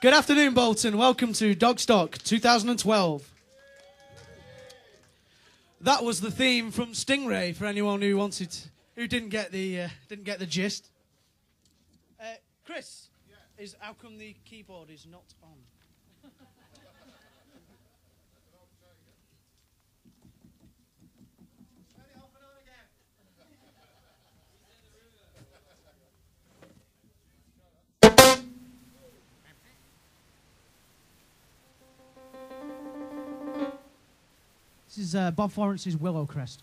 Good afternoon, Bolton. Welcome to Dogstock 2012. That was the theme from Stingray for anyone who didn't get the gist. Chris, how come the keyboard is not on? This is Bob Florence's Willow Crest.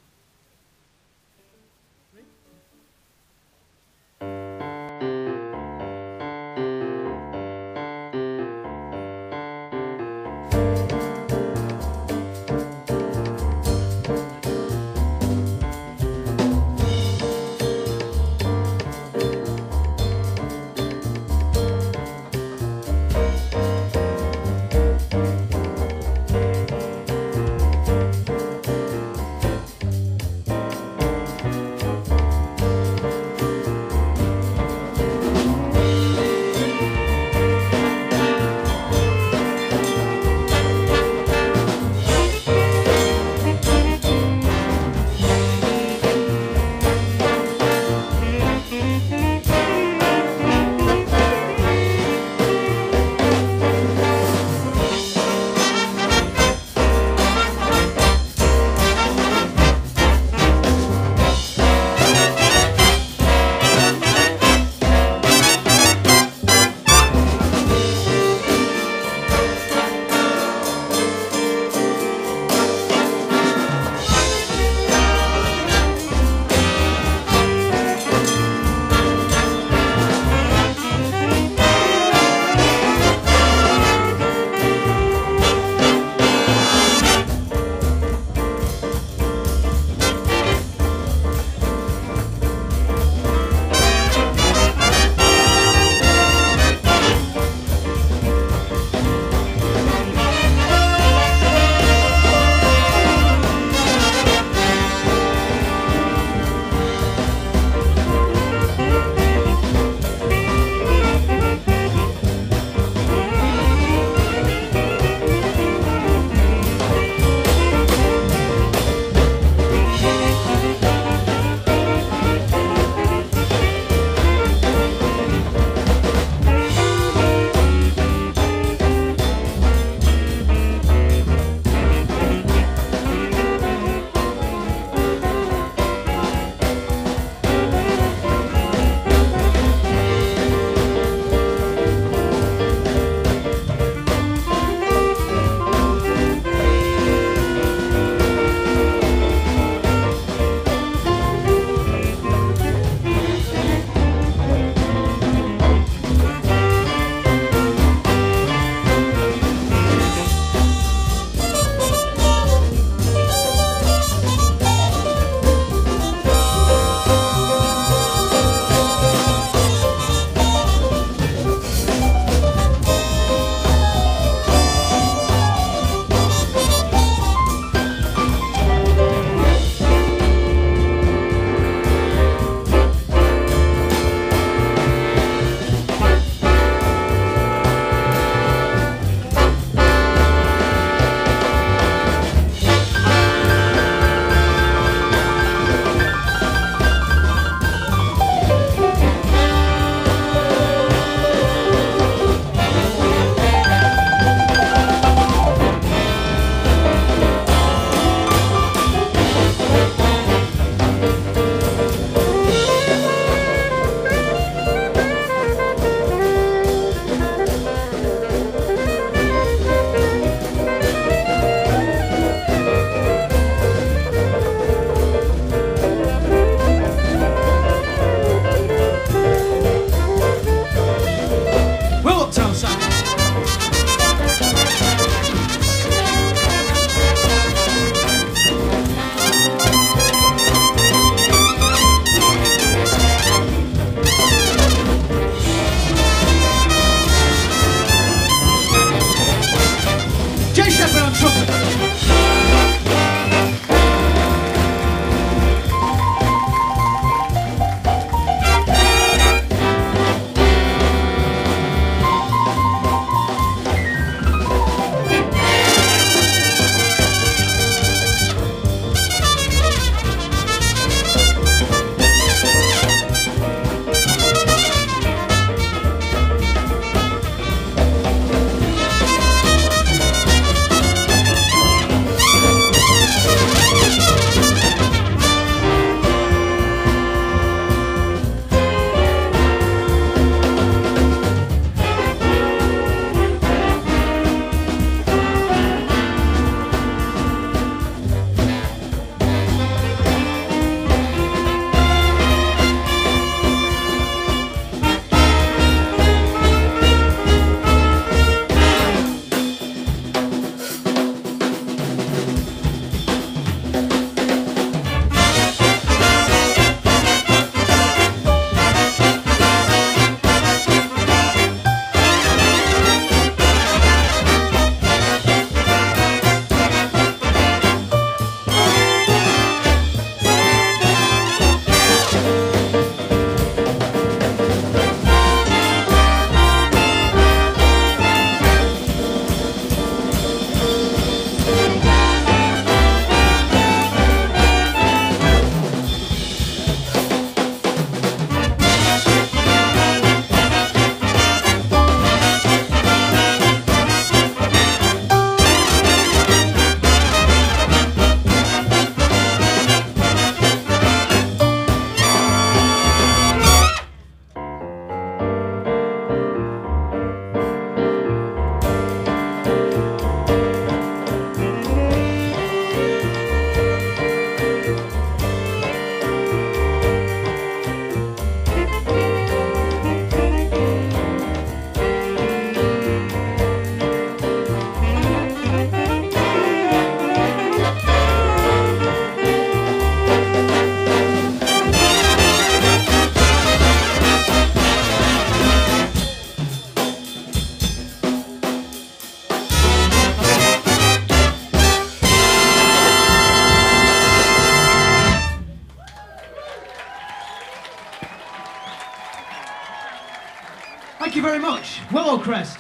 Thank you very much. Willow Crest.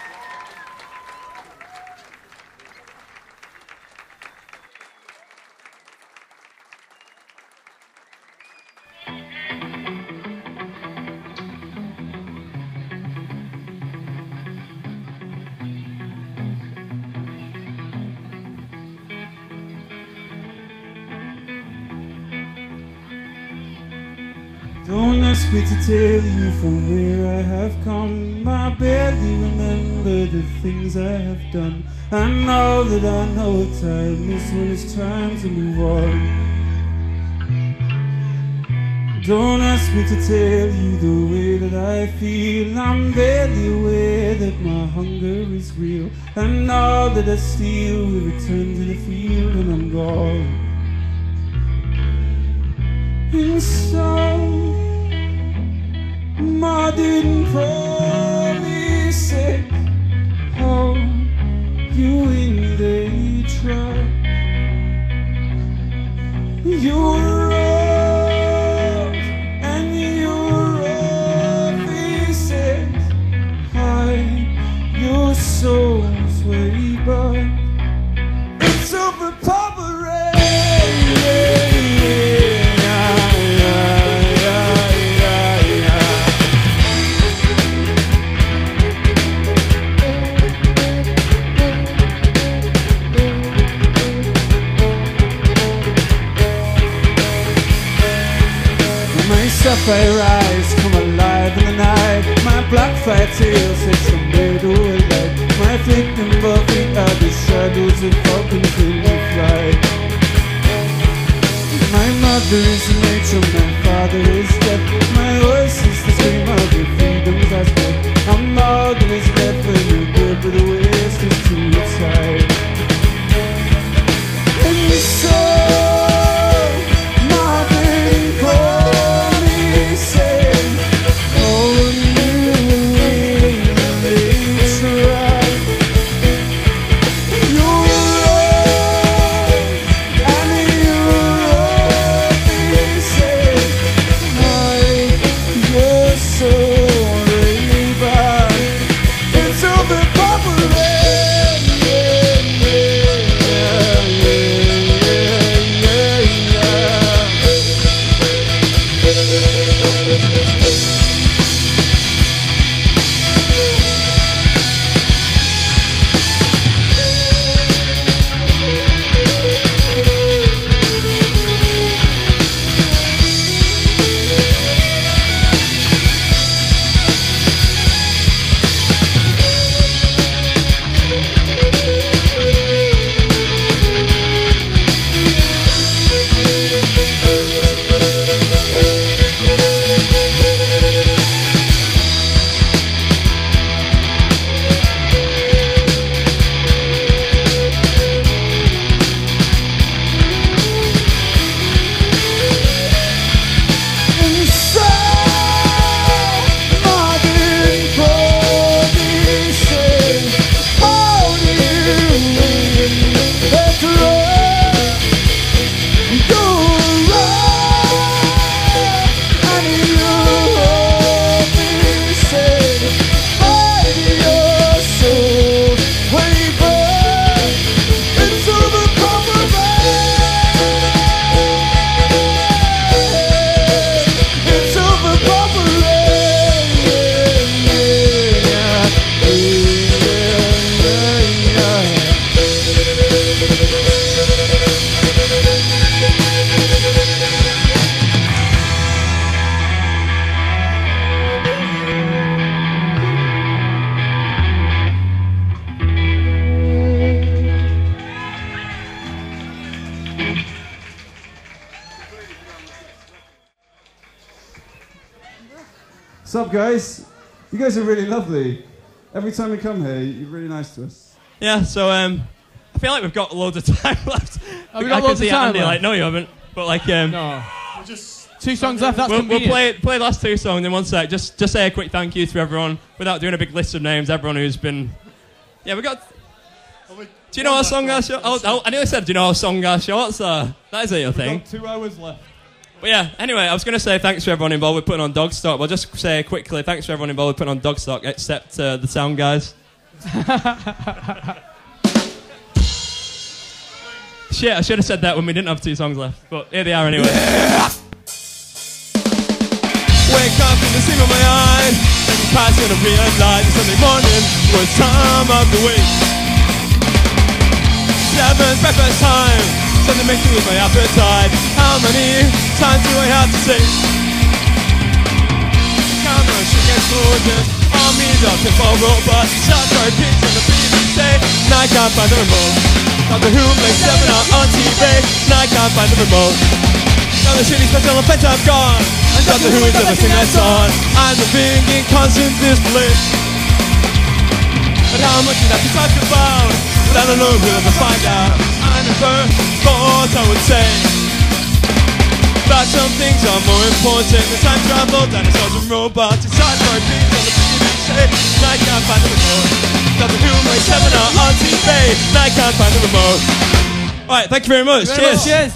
Don't ask me to tell you from where I have come. I barely remember the things I have done. I know that I know time is when it's time to move on. Don't ask me to tell you the way that I feel. I'm barely aware that my hunger is real. I know that I still will return to the field when I'm gone. And so I didn't promise it. Oh, you ain't they try. You're rough and you're offices. Your soul's way back. It's overpowering. Sapphire eyes come alive in the night. My black fire tail sets somewhere to a light. My flickering buffet are the shadows of falcons in the flight. My mother is nature, my father is death. My voice is the scream of the freedoms I spread. I'm all that is left when you're good, but the waste is to its side. And so Sup guys? You guys are really lovely. Every time we come here, you're really nice to us. Yeah, so I feel like we've got loads of time left. Have we got loads of time Andy, left? like, no, you haven't. But like, no. Just 2 songs left. That's we'll convenient. play the last 2 songs in one sec. Just say a quick thank you to everyone without doing a big list of names. Everyone who's been, yeah, we got. Do you know our song, our show? I nearly said, do you know our song, our shorts? That is it, your thing. We've got 2 hours left. But yeah, anyway, I was going to say thanks to everyone involved with putting on Dogstock. But I'll just say quickly, thanks to everyone involved with putting on Dogstock, except the sound guys. Shit, I should have said that when we didn't have 2 songs left. But here they are anyway. Yeah. Wake up in the seam of my eye, second pass in a real light. Sunday morning, worst time of the week. 7's breakfast time, something makes me lose my appetite. How many times do I have to say? Camera she gets gorgeous, armies of pinball robots, shots are pigs on the BBC. And I can't find the remote. Doctor Who plays 7 on TV, and I can't find the remote. Now the shitty special effects I've gone, and Doctor Who is everything that's on. I'm living in constant disbelief. But how much is that to talk about? But I don't know, we'll never find out. I never thought I would say that some things are more important than time travel, dinosaurs and robots. It's hard for beings on the BBC, and I can't find the remote. Doctor Who plays 7 on TV, and I can't find the remote. Alright, thank you very much. Cheers. Cheers.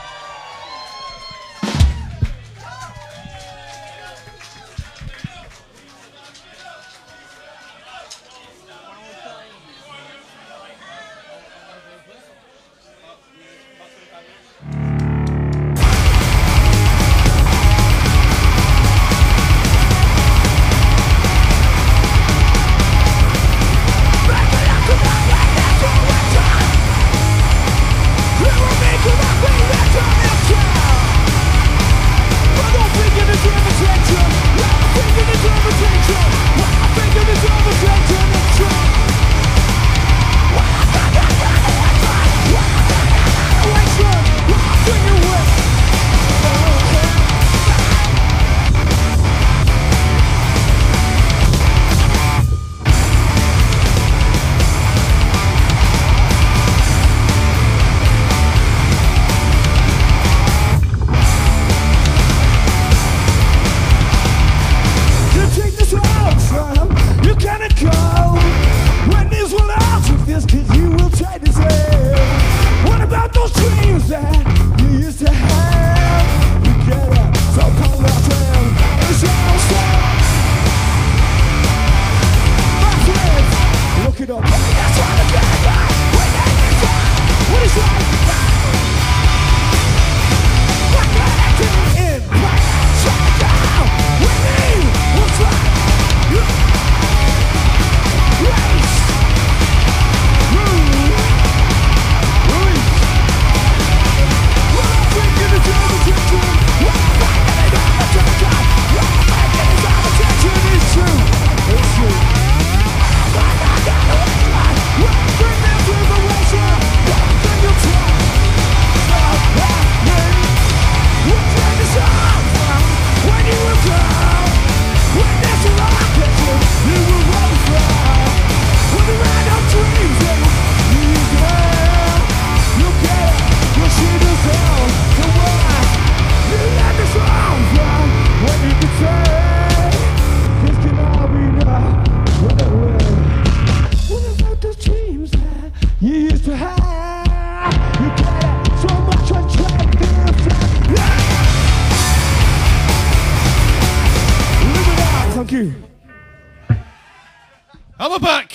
And we're back.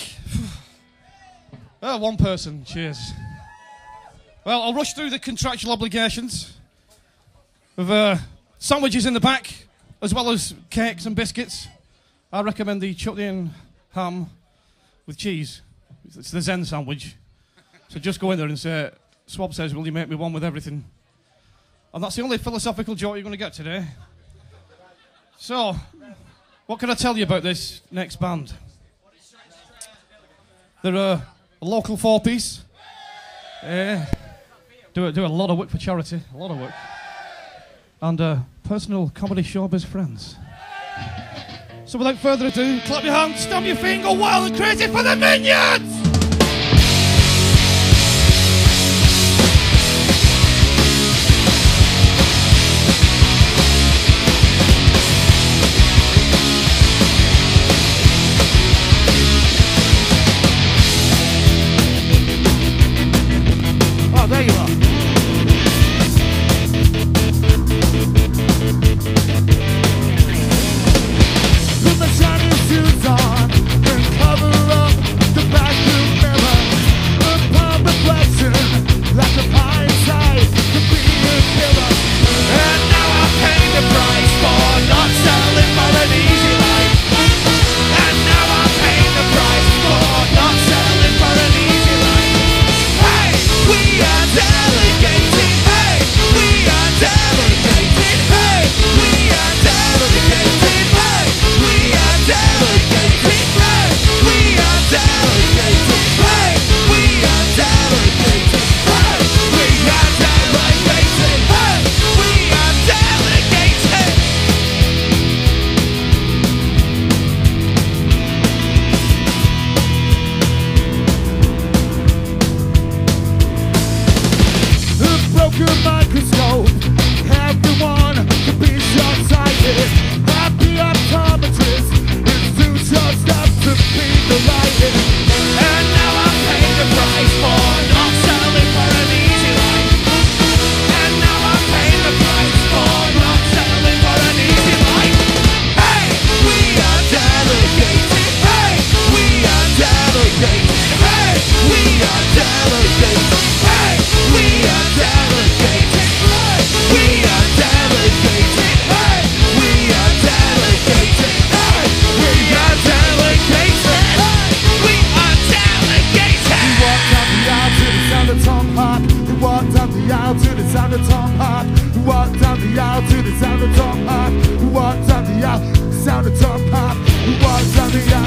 One person, cheers. Well, I'll rush through the contractual obligations of sandwiches in the back, as well as cakes and biscuits. I recommend the chutney and ham with cheese. It's the Zen sandwich. So just go in there and say, Swab says, will you make me one with everything? And that's the only philosophical joke you're going to get today. So, what can I tell you about this next band? They're a local 4-piece. Do a lot of work for charity, a lot of work. And personal comedy showbiz friends. So without further ado, clap your hands, stamp your feet, and go wild and crazy for the Minions! Oh, there you are.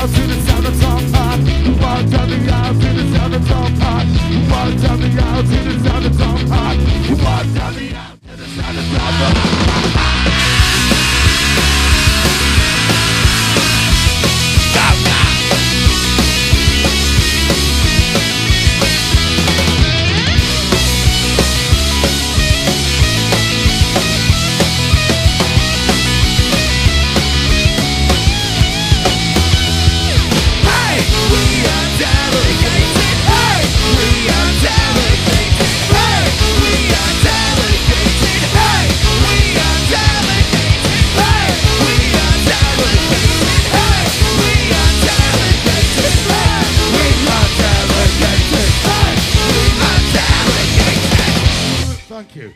aisle to the sound of Tom Park. Walk down the aisle to the sound of Tom Park. Walk down the aisle to the sound of Tom Park. Walk down the aisle to the sound of Tom Park. Thank you.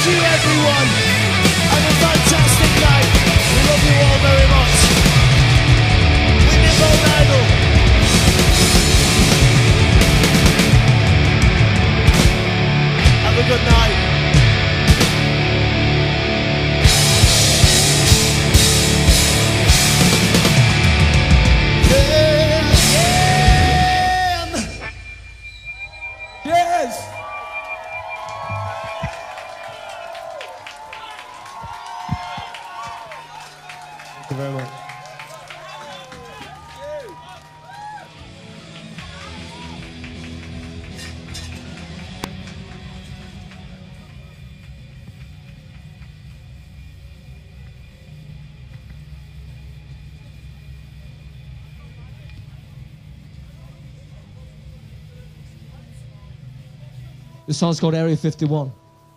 you everyone. Have a fantastic night. We love you all very much. Winning Gold Idol. Have a good night. Yes! Thank you very much. This song's called Area 51.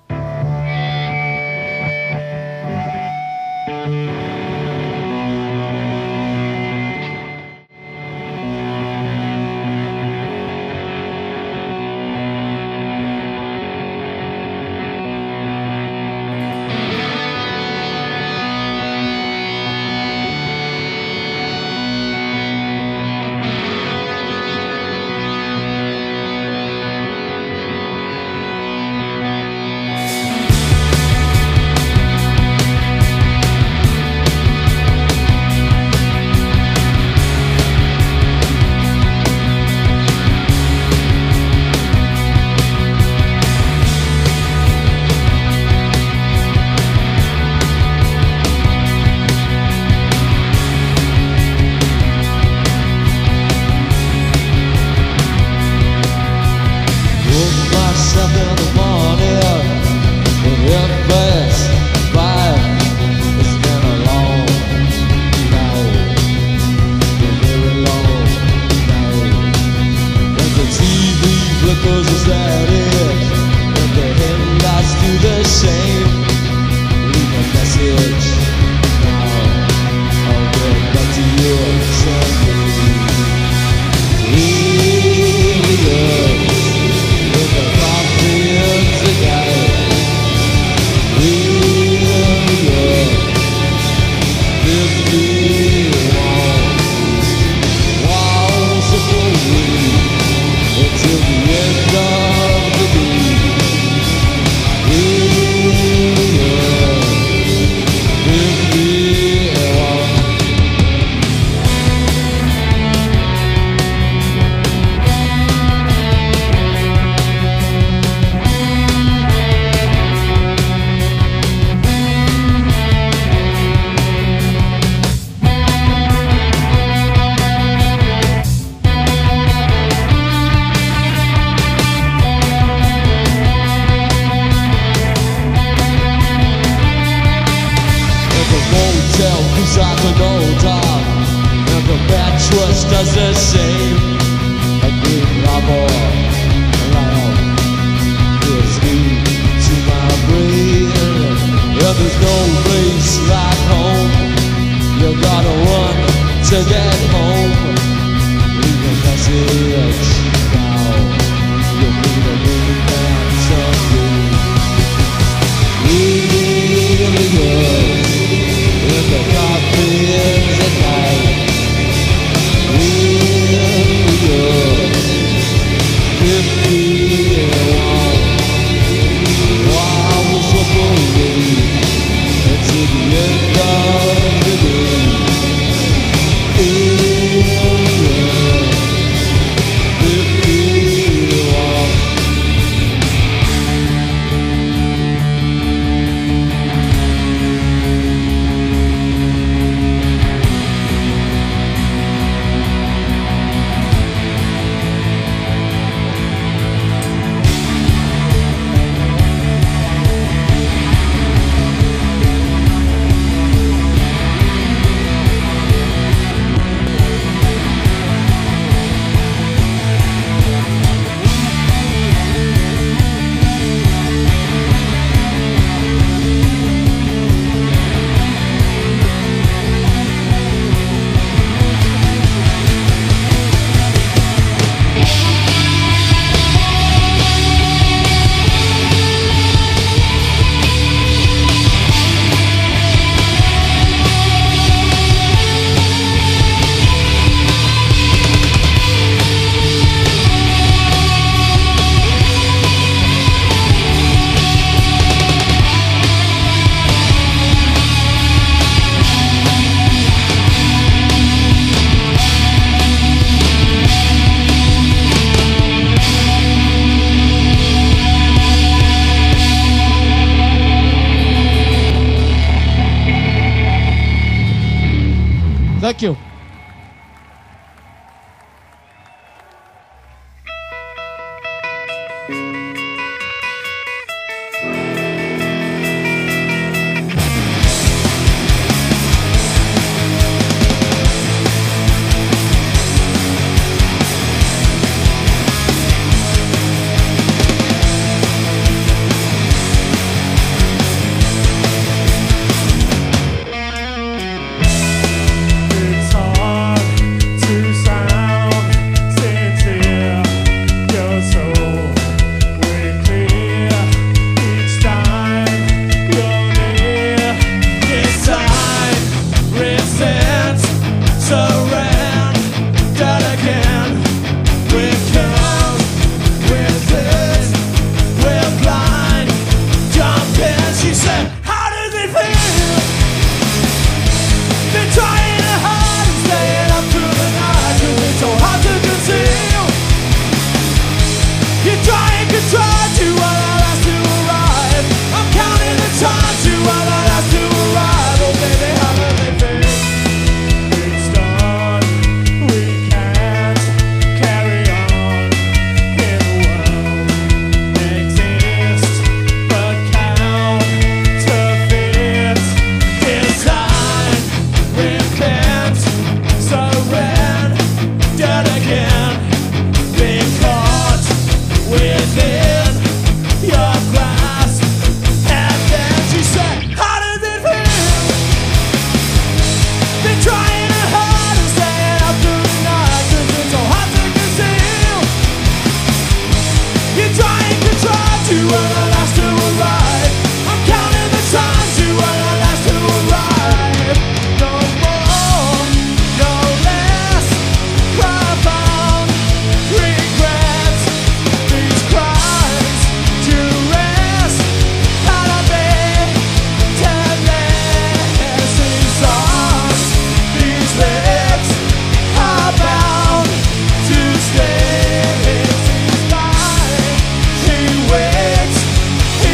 does the same. A green rubber around feels new to my brain. Yeah, there's no place like home. You gotta run to get home. Leave a message now. You'll need a new man someday. Really good in the coffins at night. Really good 51. While I was away until the end of the day. Really good 51. Thank you. It's hard to sound sincere. You're so way clear each time you're near. This time, resent, surrendered again. We're cold, we're this, we're blind. Jump in, she said, how does it feel? Been trying hard and staying up through the night, 'cause it's so hard to conceal. You try and control to what I last to arrive. I'm counting the time to what I last to arrive. Oh baby, how do they feel? It's done, we can't carry on. In the world exists, but counterfeits. Design, repent, surrendered again. Been caught within your grasp. And then she said, how does it feel? Been trying hard and staying up through the night, 'cause it's so hard to conceal. You try and control to when I last to arrive. I'm counting the time to when I last to arrive. No more, no less, profound regrets. These cries to rest, how to be tennis. These songs, these lips are bound to stay. She's mine, she waits, he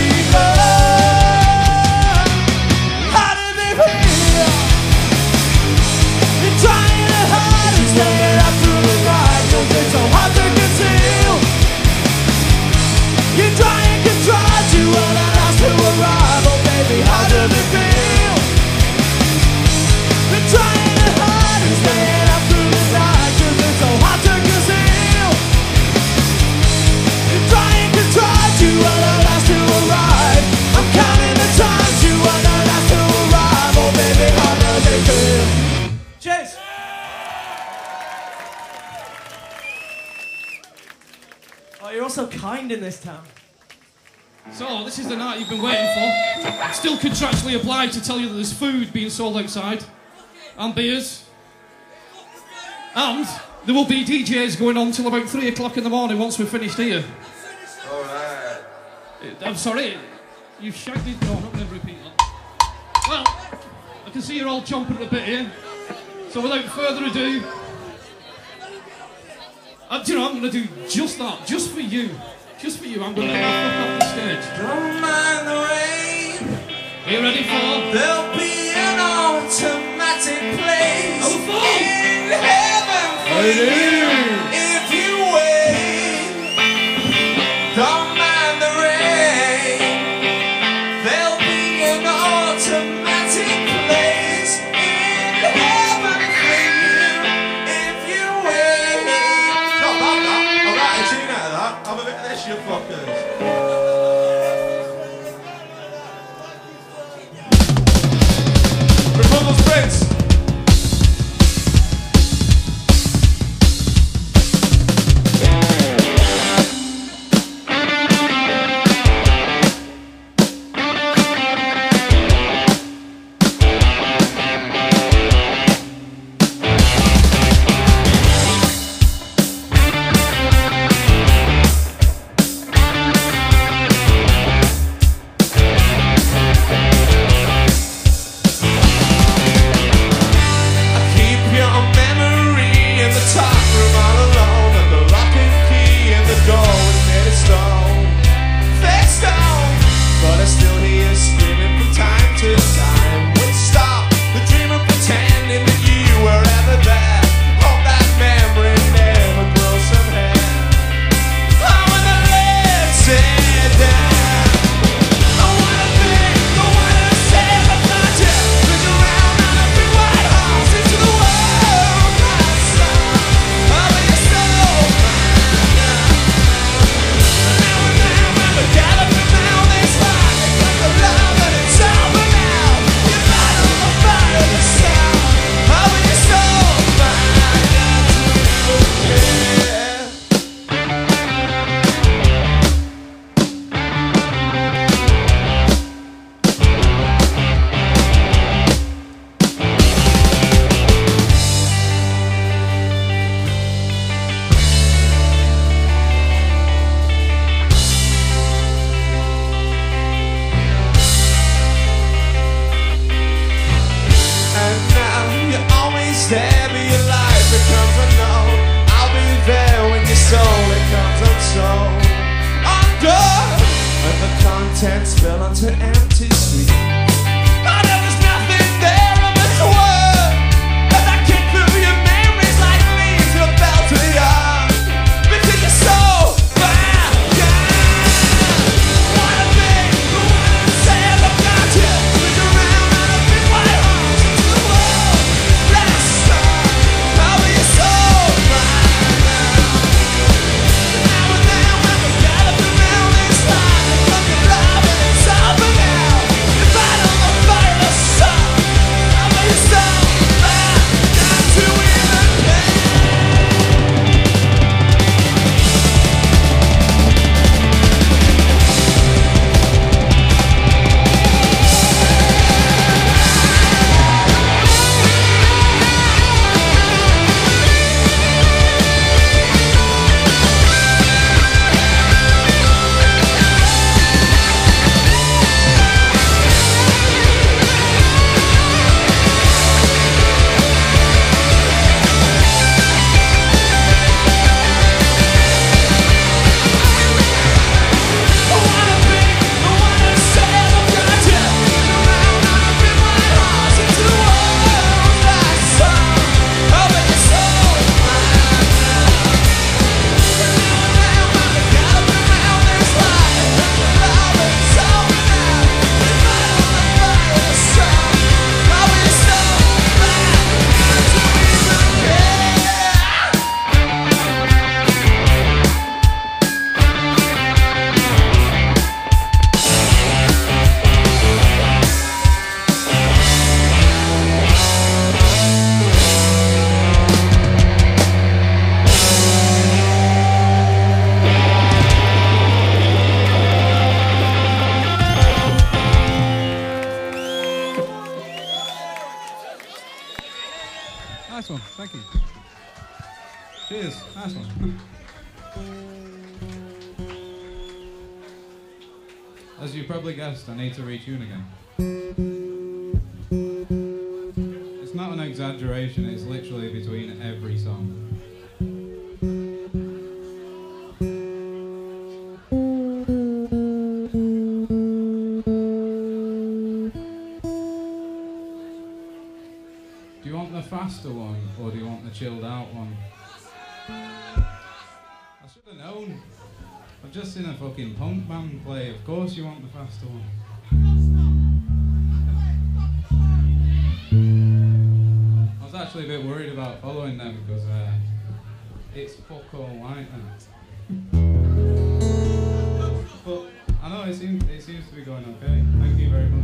loves. How do they feel? You're trying hard and staying up through the night, 'cause it's so hard to conceal. You try and control to what I last to arrive. Oh baby, how does it feel? Been trying hard and staying up through the night, 'cause it's so hard to conceal. You try and control to what I last to arrive. I'm counting the time to what I last to arrive. Oh baby, how does it feel? Cheers. Oh, you're all so kind in this town. So, this is the night you've been waiting for. Still contractually obliged to tell you that there's food being sold outside, and beers. And there will be DJs going on till about 3 o'clock in the morning once we're finished here. Alright. I'm sorry, you shouted. No, I'm not going to repeat that. Well, I can see you're all chomping at the bit here. So, without further ado, do you know, I'm going to do just that, just for you. Just for you, I'm going to get the fuck off the stage. Don't mind the rain. Are you ready for? There'll be an automatic place Oh, fuck. in heaven for you if you wait. Don't mind the rain. There'll be an automatic place in heaven for you if you wait. Not bad, that. I'll write a tune out of that. Have a bit of this, you fuckers. Republic's Prince. as you probably guessed, I need to retune again. It's not an exaggeration, it's literally between every song. Do you want the faster one, or do you want the chilled out one? I should have known. I've just seen a fucking punk band play. Of course you want the faster one. I was actually a bit worried about following them because it's fuck all like that. But I know it seems to be going okay. Thank you very much.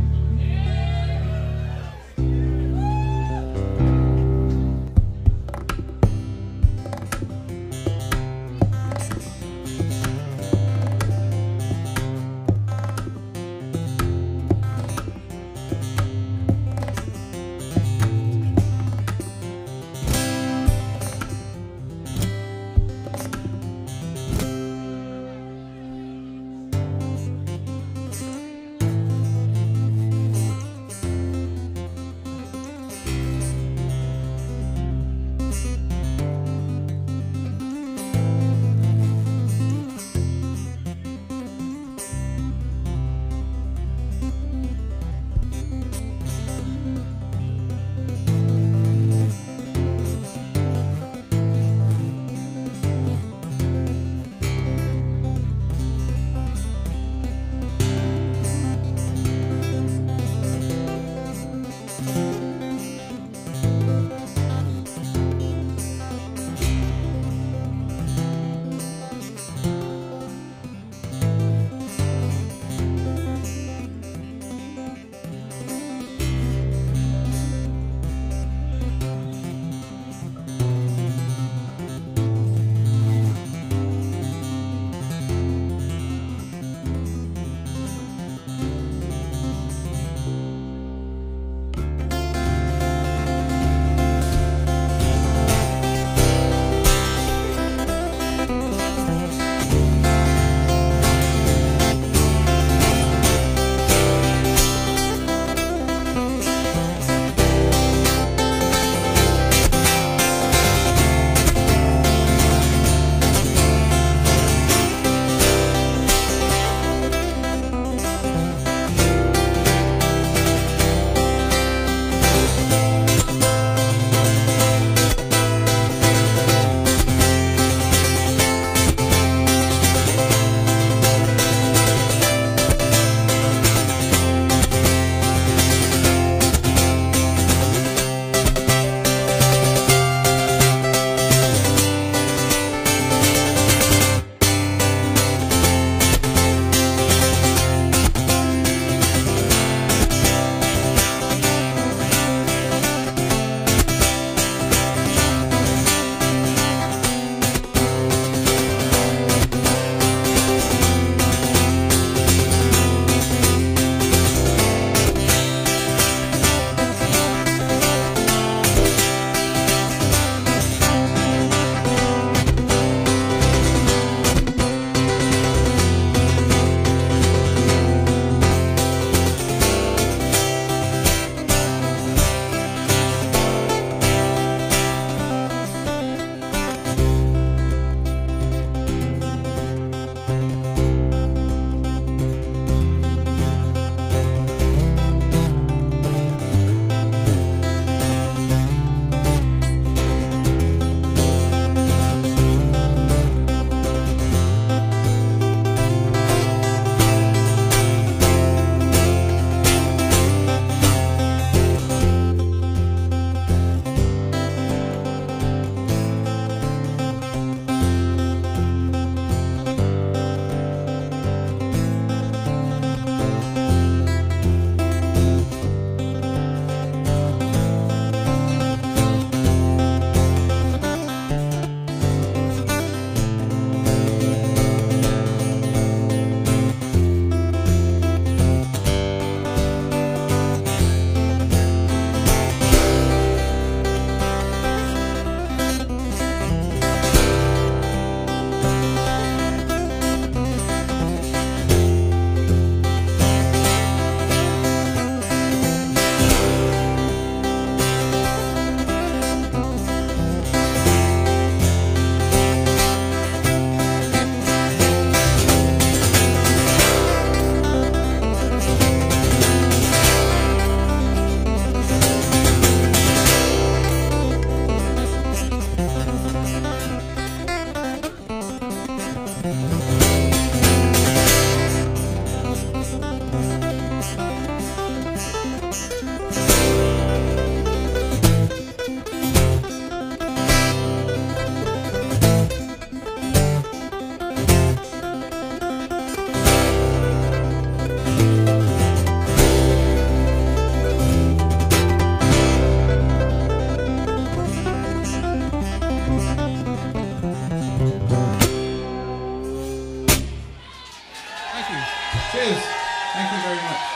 Cheers. Thank you very much.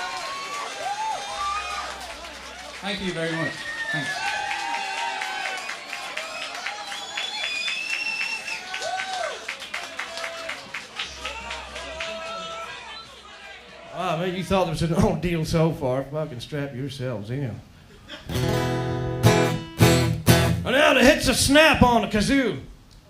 Thank you very much. Thanks. Ah, man, you thought there was an old deal so far. Fucking strap yourselves in. And now the hits a snap on the kazoo.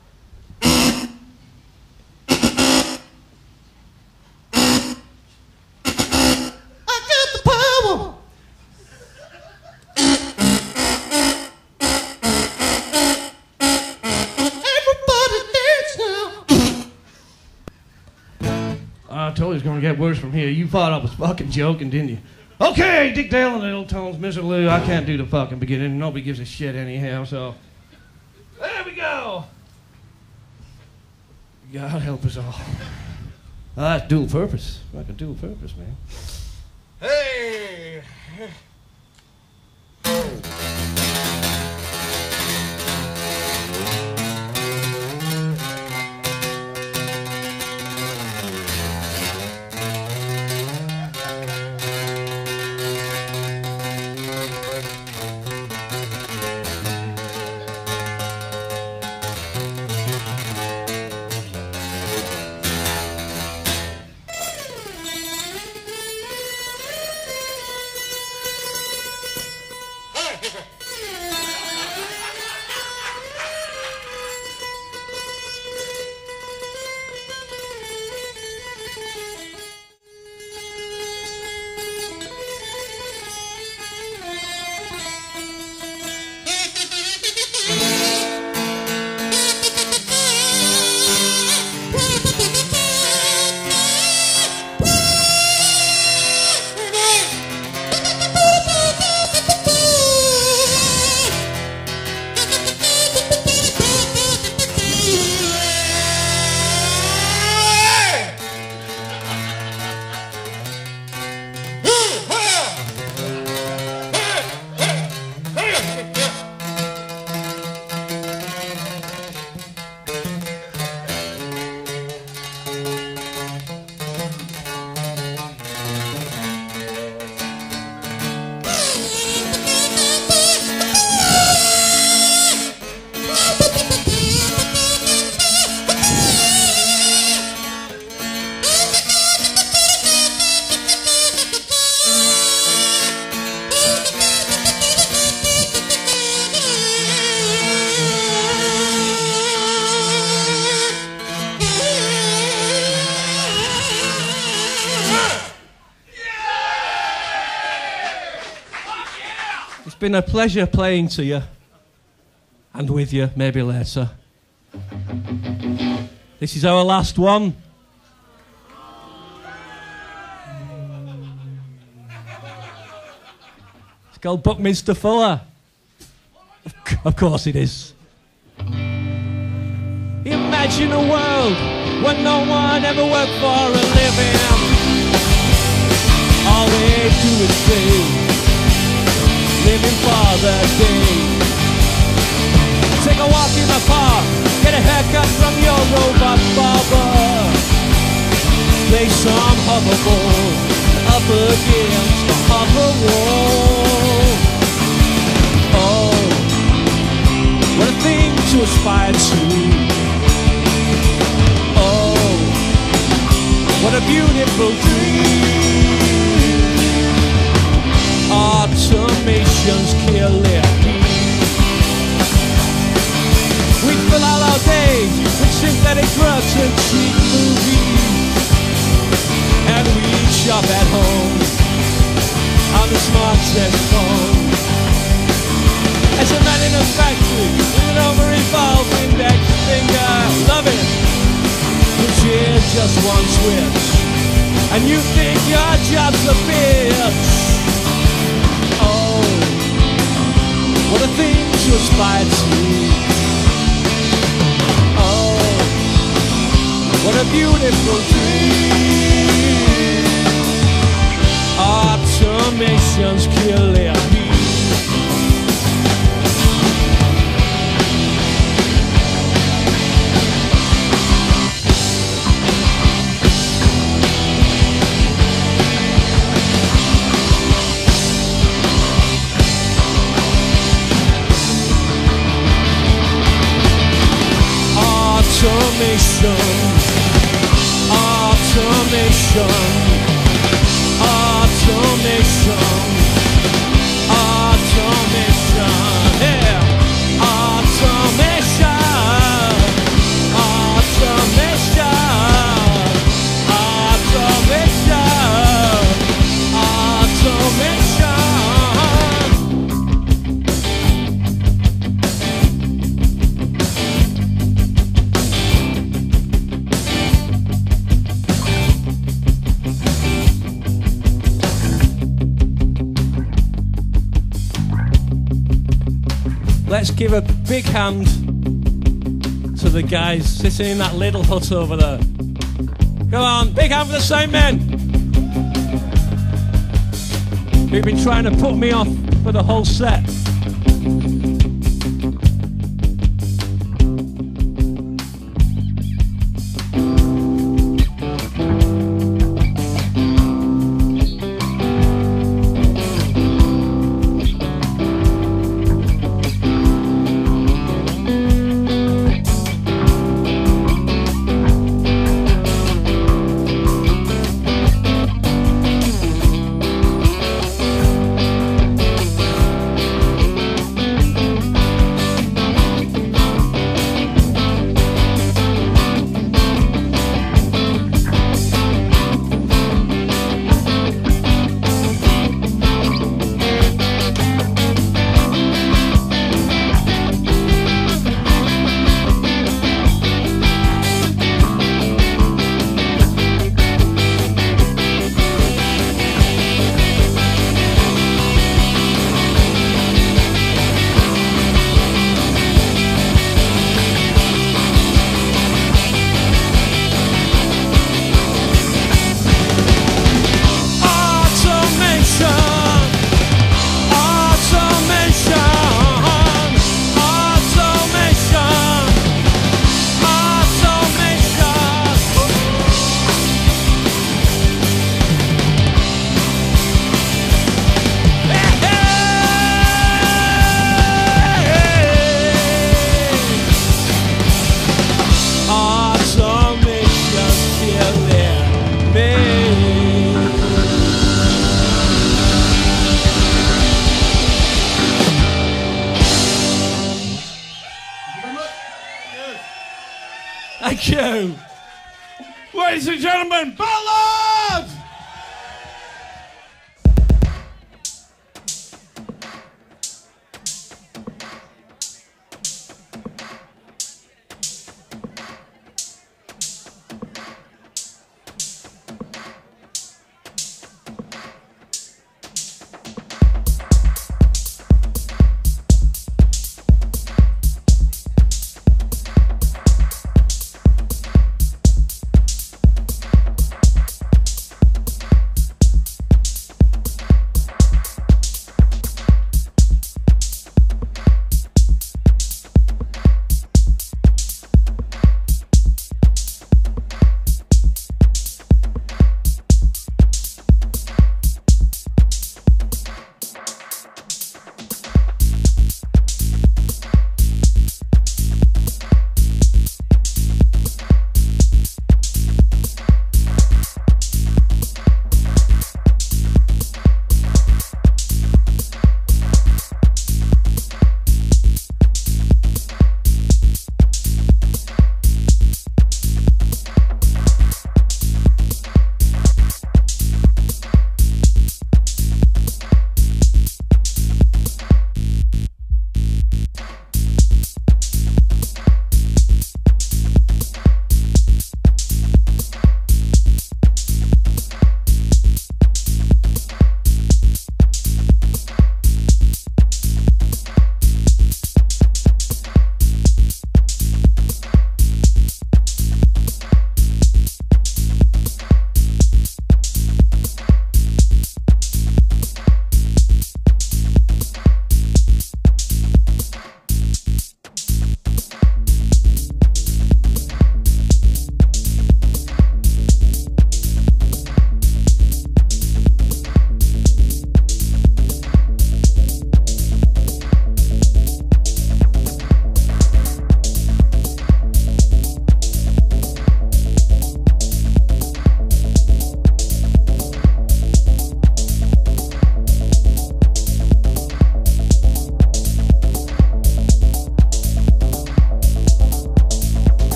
I told you it was going to get worse from here. You thought I was fucking joking, didn't you? Okay, Dick Dale and the Little Tones, Mr. Lou. I can't do the fucking beginning. Nobody gives a shit anyhow, so. There we go. God help us all. That's dual purpose. Like a dual purpose, man. Hey! It's been a pleasure playing to you. And with you, maybe later. This is our last one. It's called Buckminster Fuller. Of course it is. Imagine a world where no one ever worked for a living. All they do is say, living for the day. Take a walk in the park, get a haircut from your robot barber. Play some hoverboard up against the hover wall. Oh, what a thing to aspire to. Oh, what a beautiful dream. Automation's killing me. We fill out our days with synthetic drugs and cheap movies, and we shop at home on the smartest phone. As a man in a factory with an over-evolved index finger, loving which is just one switch, and you think your job's a bitch. Oh, what a thing to aspire to. What a beautiful dream. Automation's killing me. Automation, automation, automation, automation, yeah, automation, automation, automation, automation. Let's give a big hand to the guys sitting in that little hut over there. Come on, big hand for the same men who've been trying to put me off for the whole set. Thank you. Ladies and gentlemen, Ballad!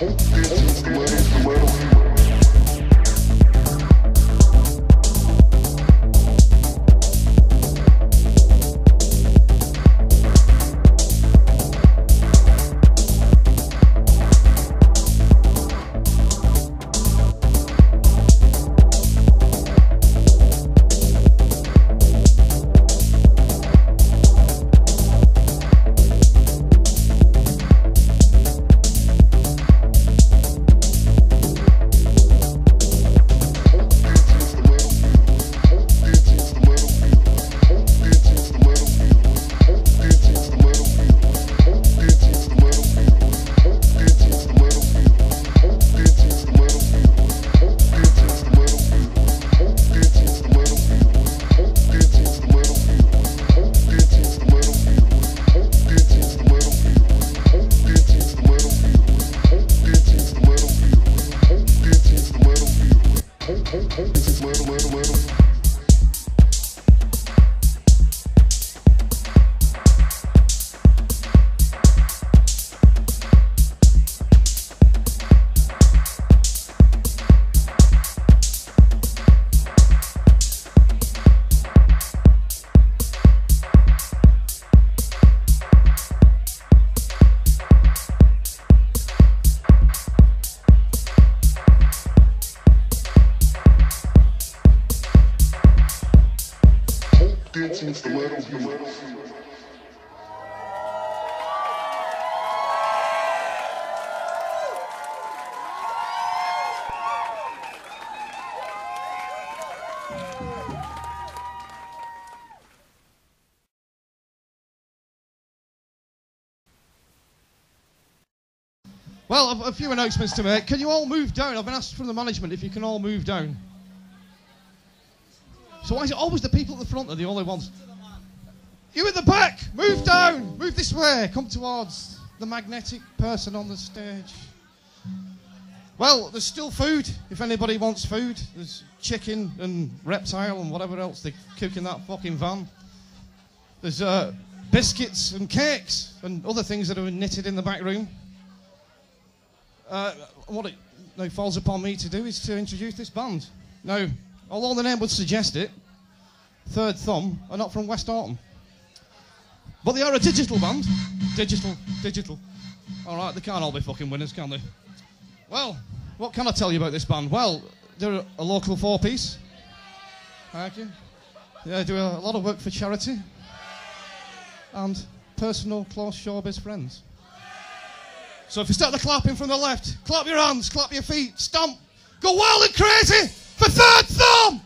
Dancing's the metal beat. Well, a few announcements to make. Can you all move down? I've been asked from the management if you can all move down. So why is it always the people at the front that are the only ones? You in the back, move down, move this way, come towards the magnetic person on the stage. Well, there's still food, if anybody wants food. There's chicken and reptile and whatever else they cook in that fucking van. There's biscuits and cakes and other things that are knitted in the back room. What it now falls upon me to do is to introduce this band. Now, although the name would suggest it, Third Thumb are not from West Orton. But they are a digital band. Digital. Alright, they can't all be fucking winners, can they? Well, what can I tell you about this band? Well, they're a local four-piece. Thank you. They do a lot of work for charity. And personal, close showbiz friends. So if you start the clapping from the left, clap your hands, clap your feet, stomp, go wild and crazy for Third Thumb!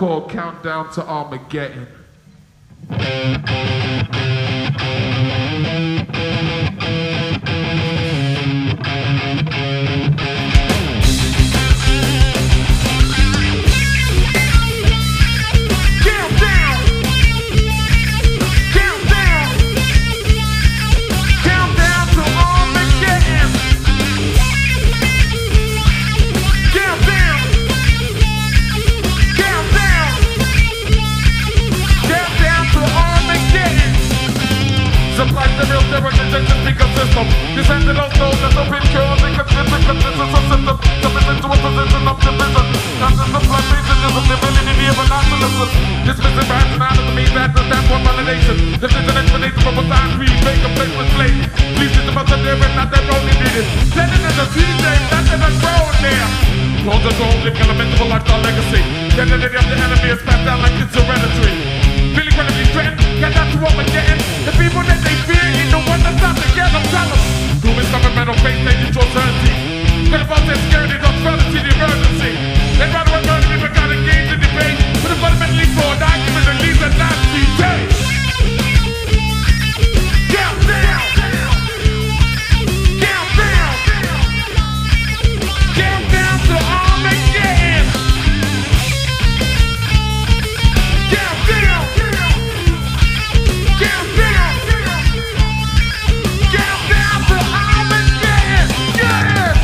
called Countdown to Armageddon. Supplies the real terror, injection, speaker system. Descended on souls that have been cured. They consistent, consistent system. Coming into a position of division. Not just supply regions, the ability to even not to listen. Dismissing rationality, that's one validation. This is an explanation from a time we make a place with slave. Please it's about the different, not that only needed. Sending in the TJ, not that I'm growing there. Close the door, living a lamentable lifestyle legacy. The identity of the enemy is passed down like it's hereditary. Feeling incredibly threatened, yeah, that's what we're getting. The people that they fear ain't the one that's out to get them. Tell them. Doom is governmental face, they need your certainty. But about their security, don't try to see the emergency. They'd rather have murdered if we got engaged in debate. But the fundamentally flawed argument that leads a Nazi day. Count down! Count down! Count down to Armageddon! Count down! Count down! Count down to Armageddon! Yeah!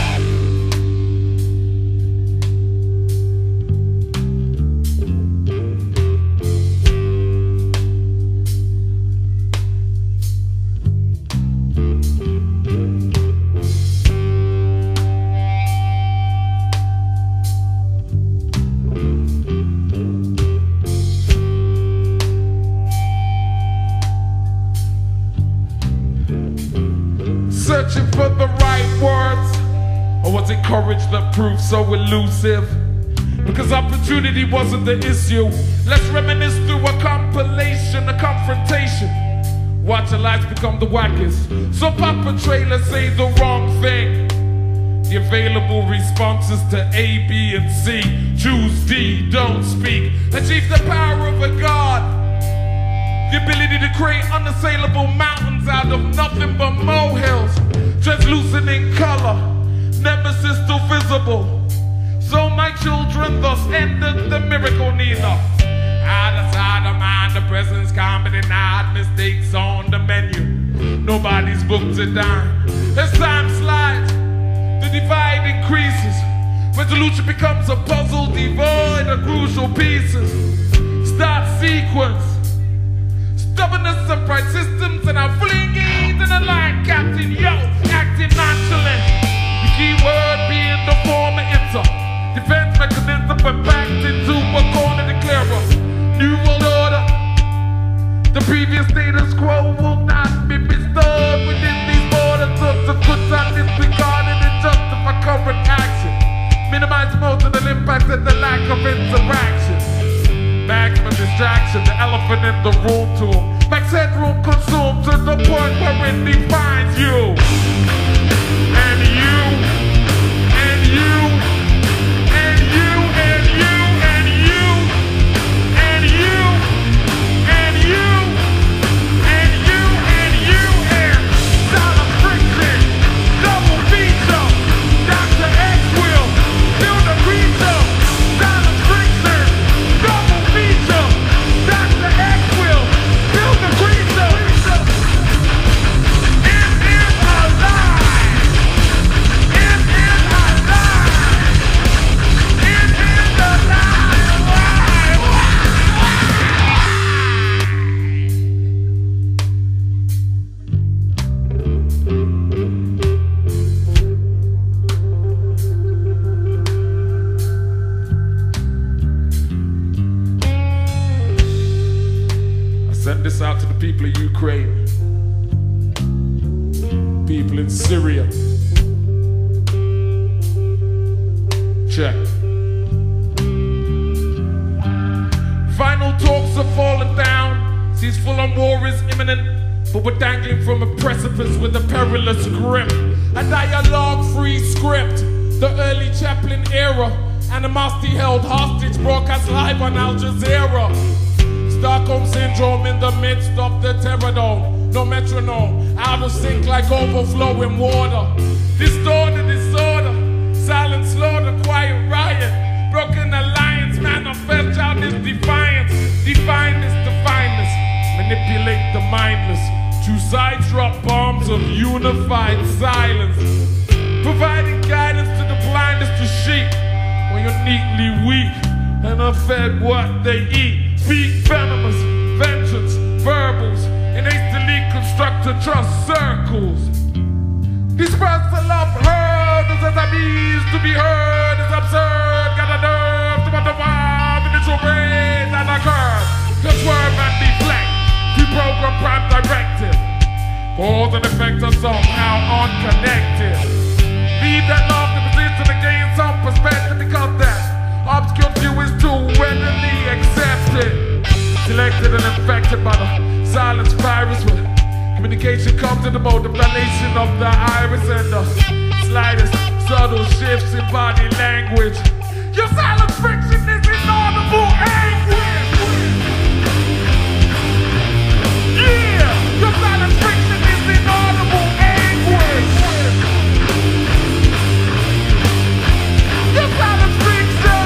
Searching for the right words, or was it courage that proved so elusive? Because opportunity wasn't the issue. Let's reminisce through a compilation, a confrontation. Watch our lives become the wackest. So perpetrators say the wrong thing. The available responses to A, B, and C. Choose D, don't speak. Achieve the power of a god. The ability to create unassailable mountains out of nothing but molehills. Translucent in color, nemesis still visible. So my children thus ended the miracle neither. Out of sight of mind, the presence can't be denied. Mistakes on the menu, nobody's booked a dime. As time slides, the divide increases. Resolution becomes a puzzle devoid of crucial pieces. Start sequence. Stubbornness and pride systems, and I'm fully engaged in a line, Captain, yo, acting nonchalant. The key word being the former enter. Defense mechanism, but backed into a corner declarer. New world order. The previous status quo will not be bestowed within these borders of the good time disregarded and justify current action. Minimize emotional impact and the lack of interaction. Maximum distraction, the elephant in the room tool. Max headroom consumed to the point where it defines you. And you, and you, and you, and you, and you, and you, and you, and you, and you, and Silent Friction, double feature, Dr. X will build a feature, Silent Friction, double feature, Dr. X will build a creature. It is alive. It is alive. It is I send this out to the people of Ukraine, people in Syria. Check. Final talks have fallen down. Sees full-on war is imminent, but we're dangling from a precipice with a perilous grip. A dialogue-free script, the early Chaplin era. Animosity held hostage, broadcast live on Al Jazeera. Stockholm Syndrome in the midst of the terror dome. No metronome, out of sync like overflowing water. Distorted disorder, silent slaughter, quiet riot. Broken alliance, manifest childish defiance. Define this, define this, manipulate the mindless. Two sides drop bombs of unified silence. Providing guidance to the blindest to sheep. When you're neatly weak and unfed what they eat. Speak venomous, vengeance, verbals, and hastily construct to trust circles. Dispersal of hurdles as I means to be heard is absurd. Got a nerve to underwind initial brains and a curve. To swerve and deflect, deprogram prime directive. Cause and effect are somehow unconnected. Leave that love to position to gain some perspective because that obscure view is too readily accepted. Selected and infected by the silence virus when communication comes in the mode of dilation of the iris and the slightest subtle shifts in body language. Your silent friction is inaudible anguish. Yeah, your silent friction is inaudible anguish. Your silent friction,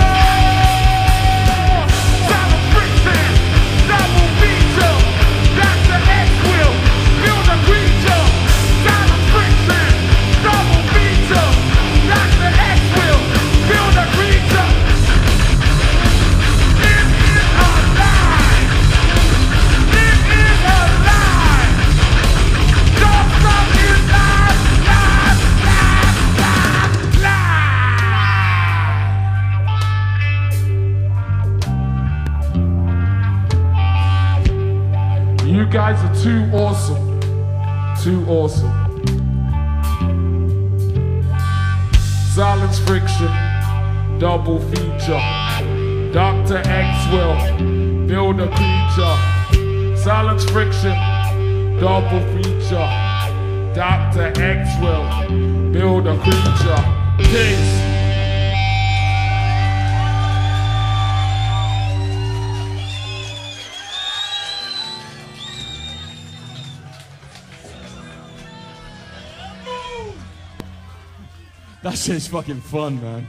silent friction, double feature. Dr. X will build a creature. Silent friction, double feature. Dr. X will build a creature. It is alive. It is alive. Dawson is live, live, live, live, live. You guys are too awesome. Too awesome. Silence friction, double feature. Dr. X will build a creature. Silence friction, double feature. Dr. X will build a creature. Peace. That shit's fucking fun, man.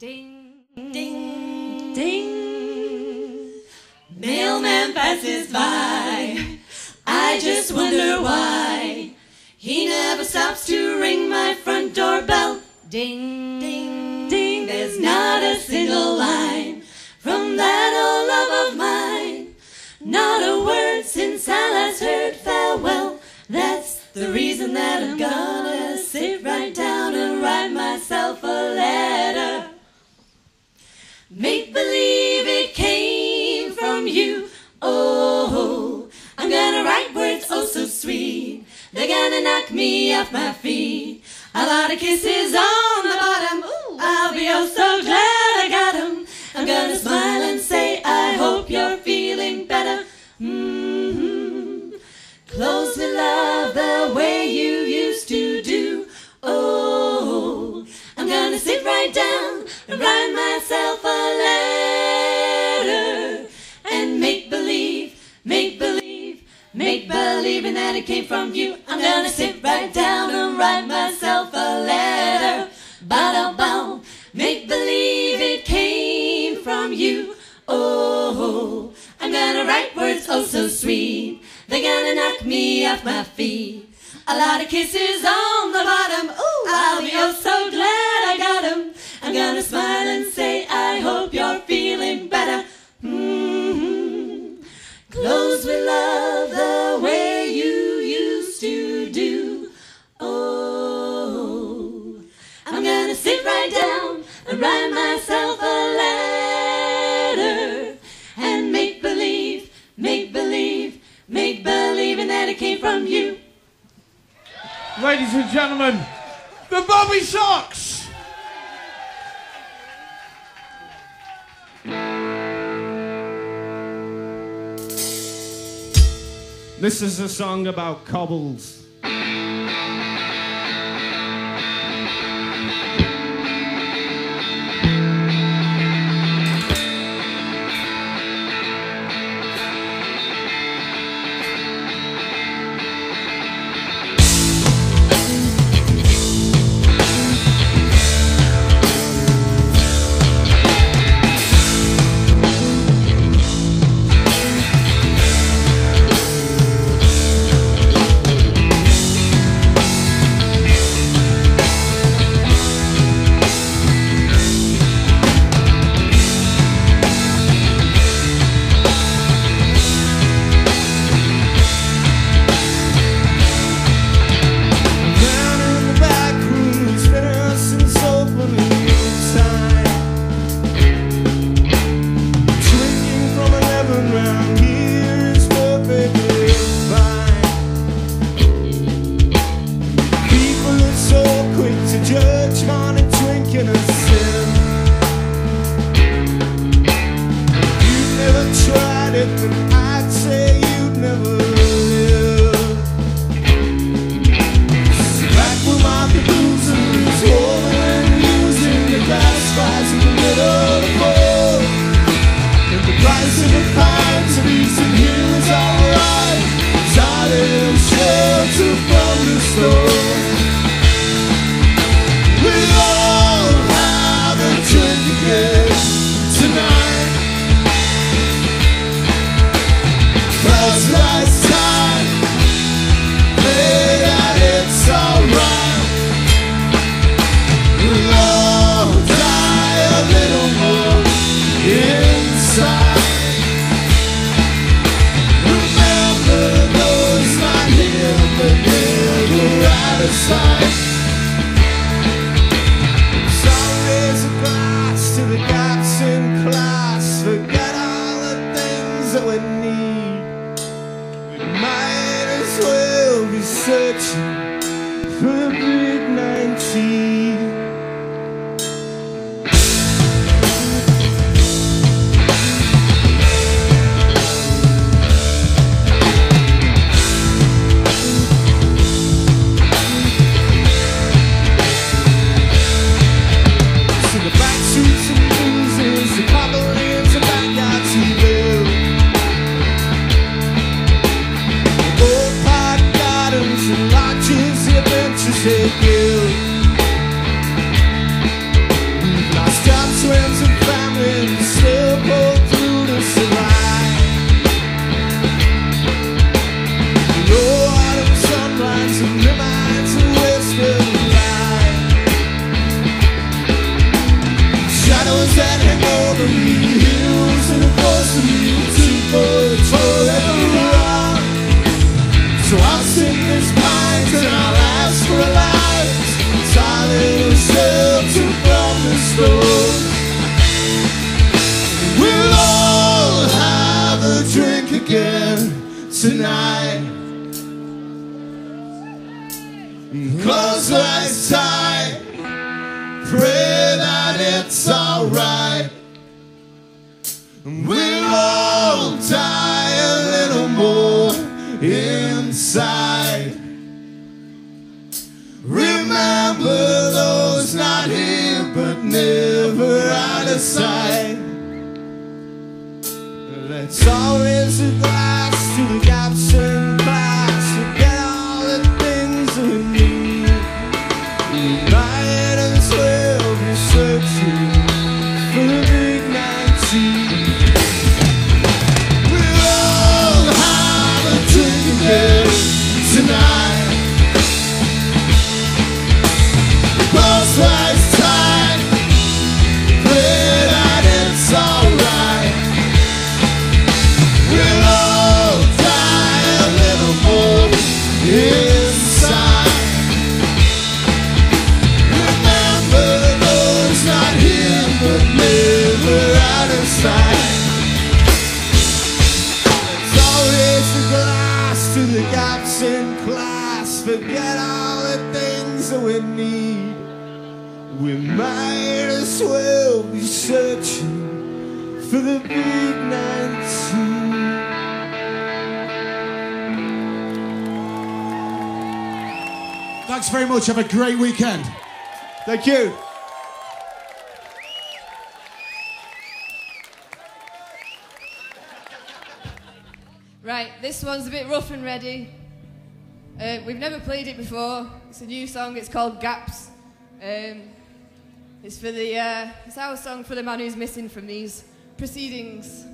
Ding, ding, ding. Mailman passes by. I just wonder why he never stops to ring my front doorbell. Ding, ding, ding. There's not a single line from that old love of mine. Not a word since I last heard farewell. That's the reason that I'm gonna sit right down and write myself a letter. Make believe it came from you. Oh, I'm gonna write words oh so sweet. They're gonna knock me off my feet. A lot of kisses on the bottom. Ooh, I'll be oh so glad I got 'em. I'm gonna smile and say I hope you're feeling better. Close me, love, the way you used to do. Oh, I'm gonna sit right down and write myself a letter and make believe believing that it came from you. I'm gonna sit right down and write myself a letter. Ba-da-bow, make believe it came from you. Oh, I'm gonna write words oh so sweet. They're gonna knock me off my feet. A lot of kisses on the bottom. Ooh, I'll be oh so glad I got 'em. I'm gonna smile and say I hope you're feeling better. Close with love the way you used to do. Oh, I'm gonna sit right down and write myself a letter and make believing that it came from you. Ladies and gentlemen, the Bobby Sox! This is a song about cobbles. stone. We'll all have a drink again tonight. Close your eyes tight, pray that it's alright. We'll all die a little more inside. Remember those not here but never out of sight. Let's all raise a glass to the gaps in class, forget all the things we need. We might as well be searching for the big 19. We'll all have a drink again tonight. Close your eyes tight, pray that it's alright. We'll all die a little more inside. Remember those not here but never out of sight. Let's all raise a glass to the gaps in class, forget all the things that we need. We might as well be searching for the big 19. Thanks very much. Have a great weekend. Thank you. Right, this one's a bit rough and ready. We've never played it before. It's a new song. It's called Gaps. It's for the it's our song for the man who's missing from these proceedings.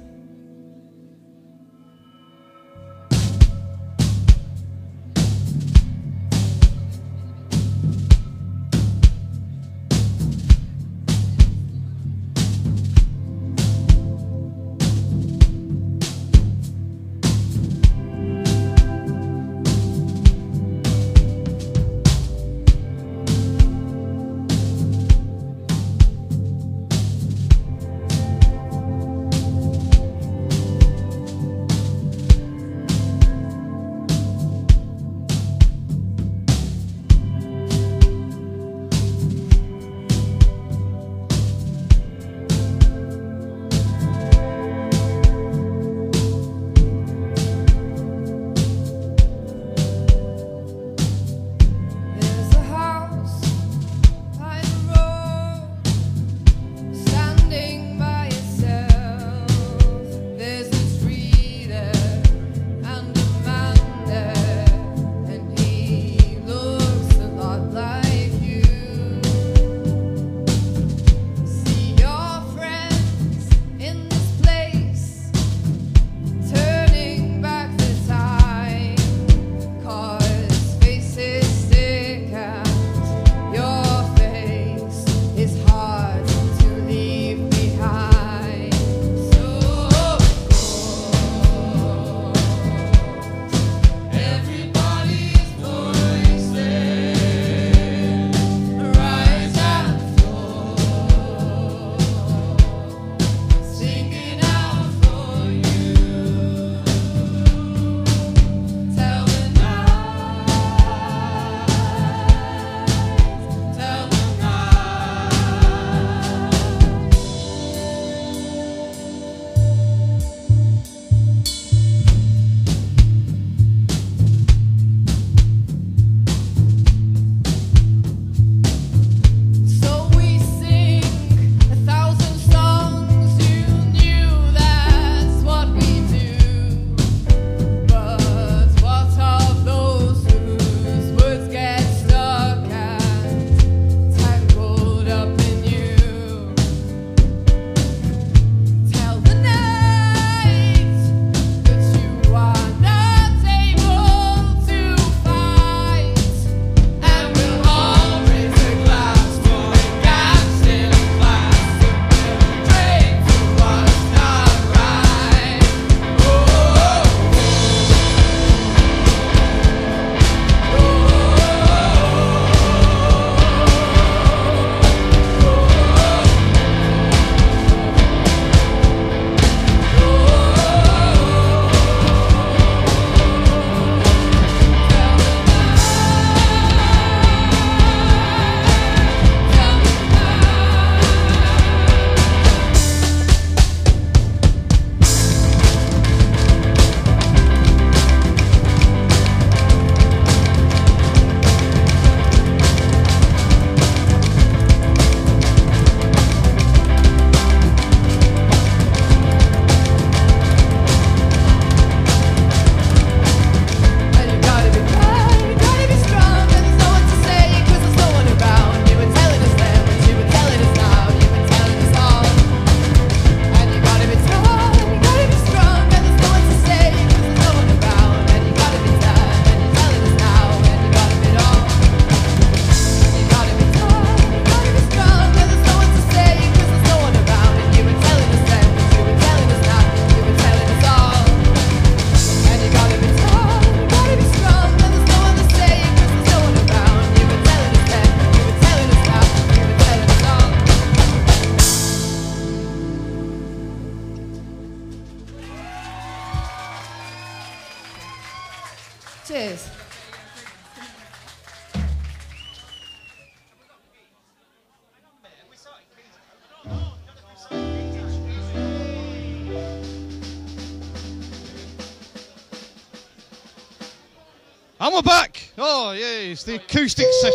And we're back. Oh, yeah, it's the acoustic session.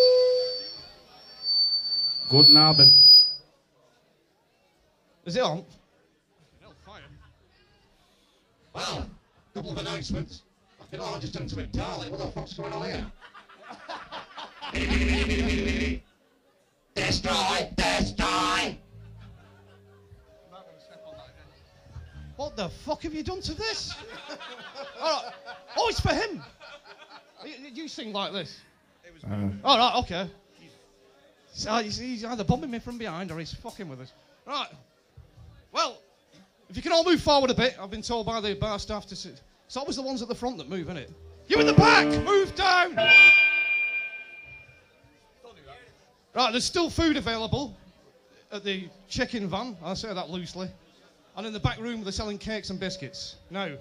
Guten Abend. Is it on? Well, a couple of announcements. Fucking hell, I just turned to it, darling. What the fuck's going on here? Destroy! Destroy! What the fuck have you done to this? All right. Oh, it's for him. You sing like this. All right, okay. He's either bombing me from behind or he's fucking with us. Right. Well, if you can all move forward a bit, I've been told by the bar staff to sit. It's always the ones at the front that move, isn't it? You in the back, move down. Right, there's still food available at the chicken van. I say that loosely. And in the back room, they're selling cakes and biscuits. Now,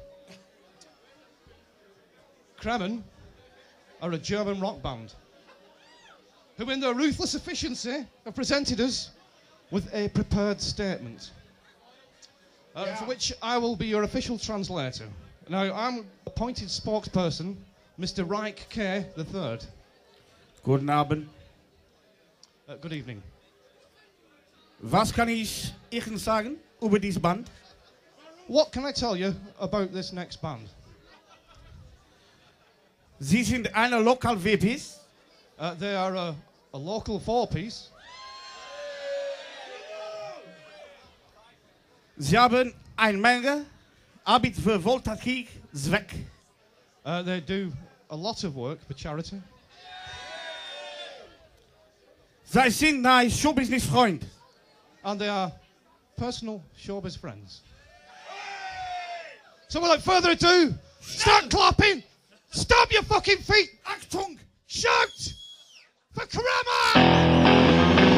Kremen are a German rock band who, in their ruthless efficiency, have presented us with a prepared statement, for which I will be your official translator. Now, I'm appointed spokesperson, Mr. Reich K. III. Guten Abend. Good evening. Was kann ich Ihnen sagen über diese Band? What can I tell you about this next band? Sie sind eine Local VPs. They are a local four-piece. Sie haben eine Menge Arbeit für wohltätig Zweck. They do a lot of work for charity. Zij sind ein Showbusiness-Freund. And they are personal showbiz friends. So without further ado, start clapping! Stamp your fucking feet! Achtung! Shout! For Kremen!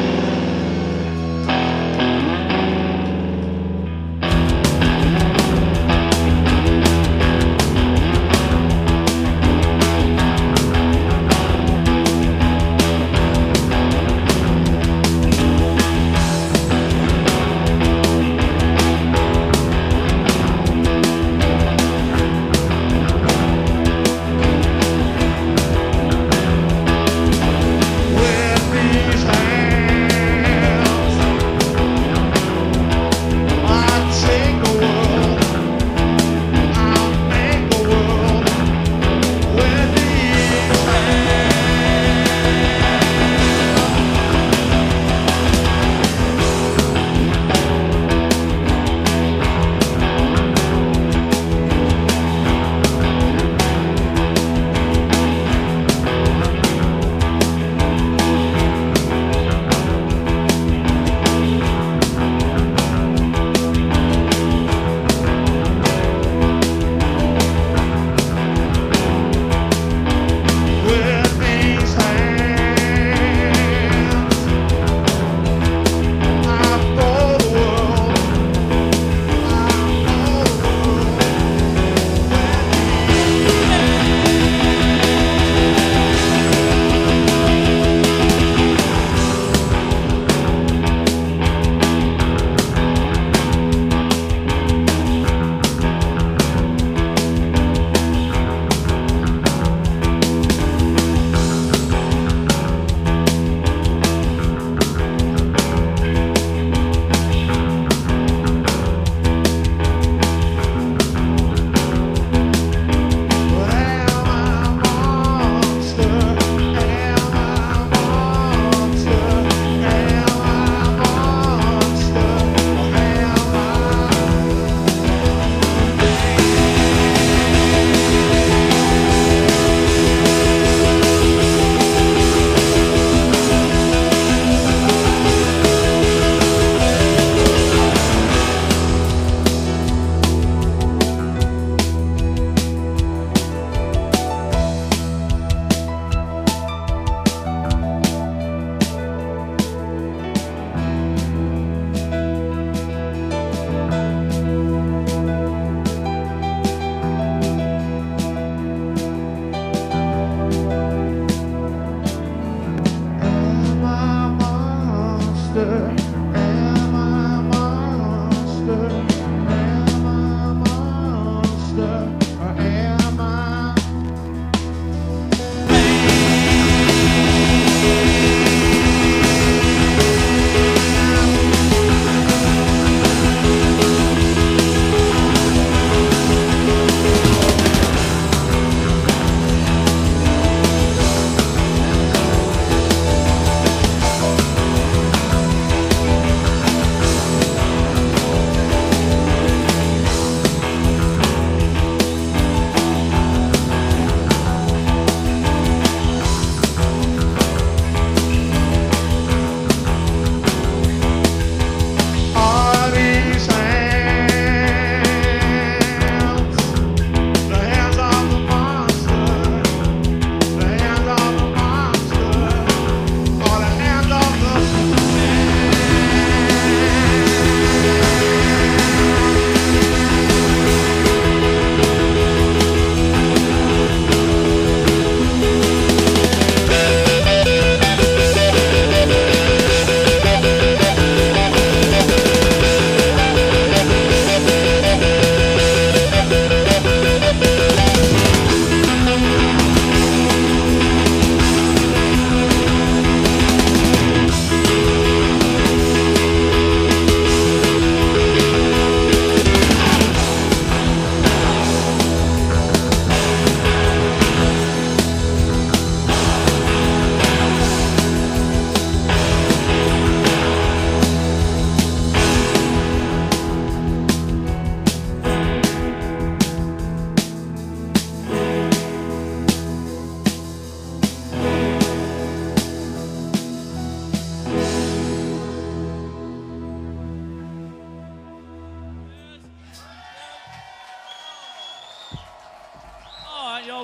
Am I a monster? Am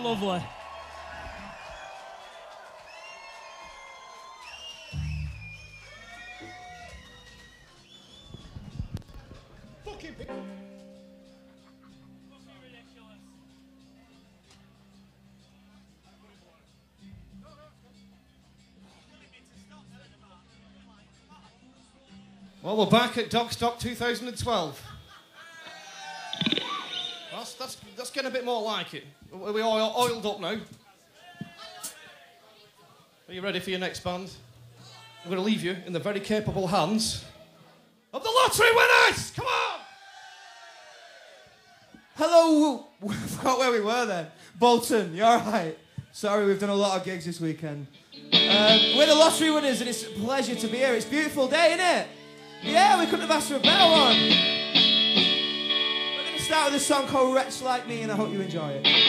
Lovely. Well, we're back at Dockstock 2012. That's getting a bit more like it. Are we all oiled up now? Are you ready for your next band? I'm going to leave you in the very capable hands of the lottery winners! Come on! Hello! I forgot where we were then. Bolton, you alright? Sorry, we've done a lot of gigs this weekend. We're the lottery winners and it's a pleasure to be here. It's a beautiful day, isn't it? Yeah, we couldn't have asked for a better one. We're going to start with a song called Wretch Like Me and I hope you enjoy it.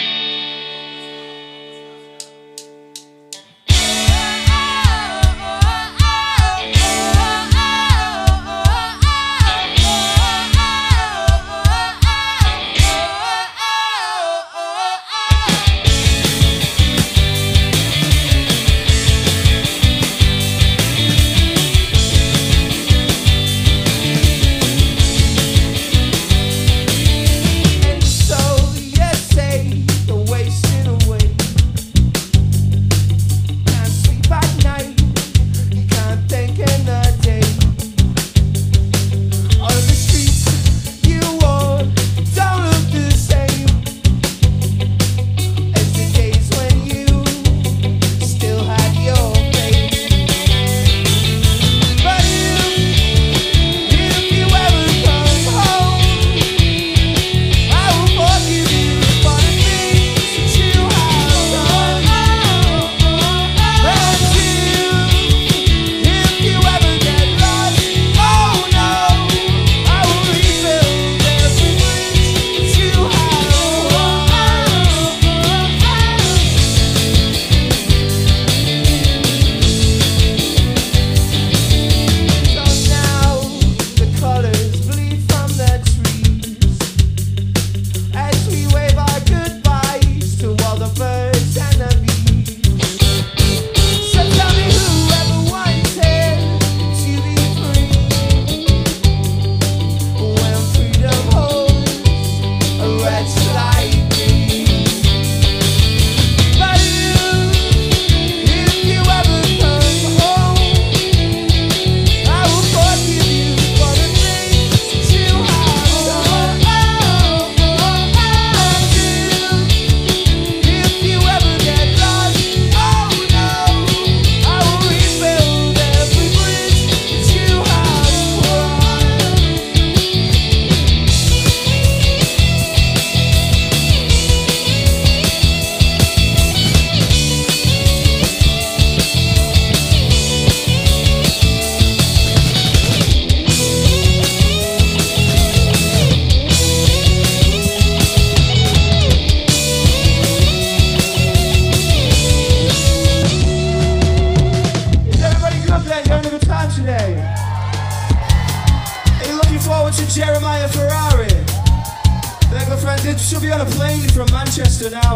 Jeremiah Ferrari. They're good friends. It should be on a plane from Manchester now.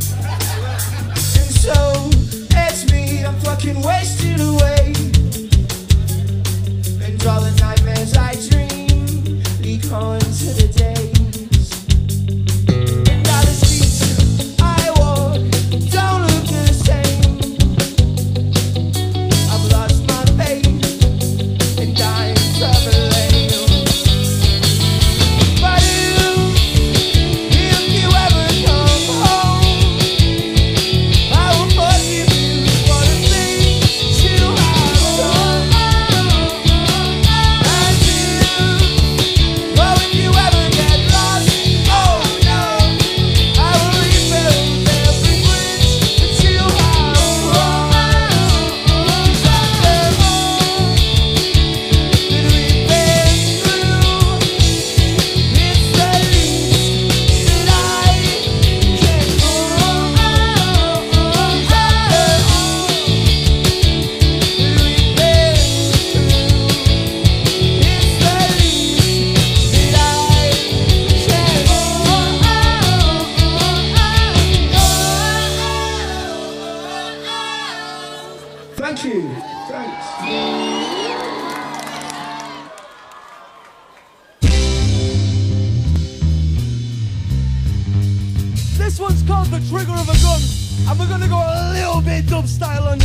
And so it's me, I'm fucking wasted away. And all the nightmares I dream become to the days. And all the streets I walk don't look the same. I've lost my faith and I'm traveling. Oh the trigger of a gun, and we're gonna go a little bit dub style on you.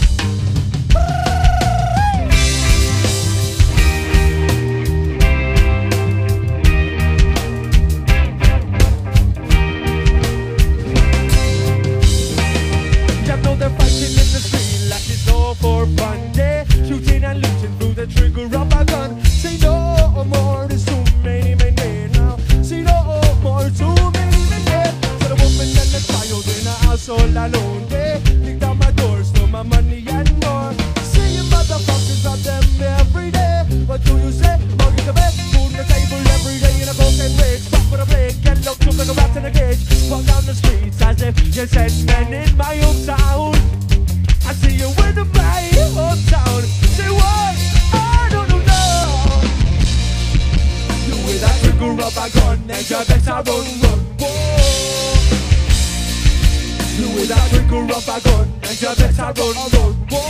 They're fighting in the street like it's all for fun, yeah. Shooting and looting through the trigger of a gun. Say no more, there's too many men now. Say no more, too many men. So the woman and the child in a house all alone, yeah. Kick down my doors, stole my money and more. See you motherfuckers out them every day. What do you say? Mortgage the bed, food on the table every day in a cocaine rage. Fuck with a break, get locked up like a rat in a cage. Walk down the streets as if you said men in my hometown. I see you in my hometown. Say what? I don't know. You with that trigger of a gun and you better run. Whoa. You with that trigger of a gun and you better run. Whoa.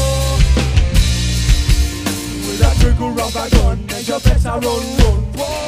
You with that trigger of a gun and you better run. Whoa.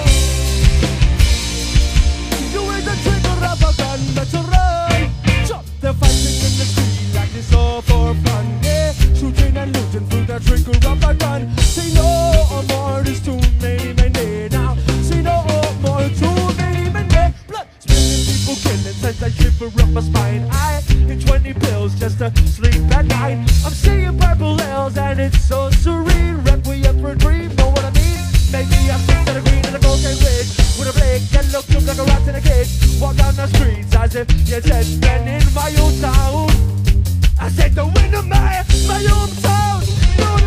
You with the trigger of a gun, better run. Chop the fighting in the street like it's all for fun, yeah. Shooting and looting through the trigger of a gun. Say no more, there's too many men there now. Say no more, too many men there. Blood spilling, people killing, sends I shiver up my spine. I hit 20 pills just to sleep at night. I'm seeing purple hills and it's so serene. Requiem for a dream, know what I mean? Maybe I'm sick to the green and the cocaine ridge. With a blade, get looked up like a rat in a cage. Walk down the streets as if you said men in my own town. I said the wind of my hometown. No.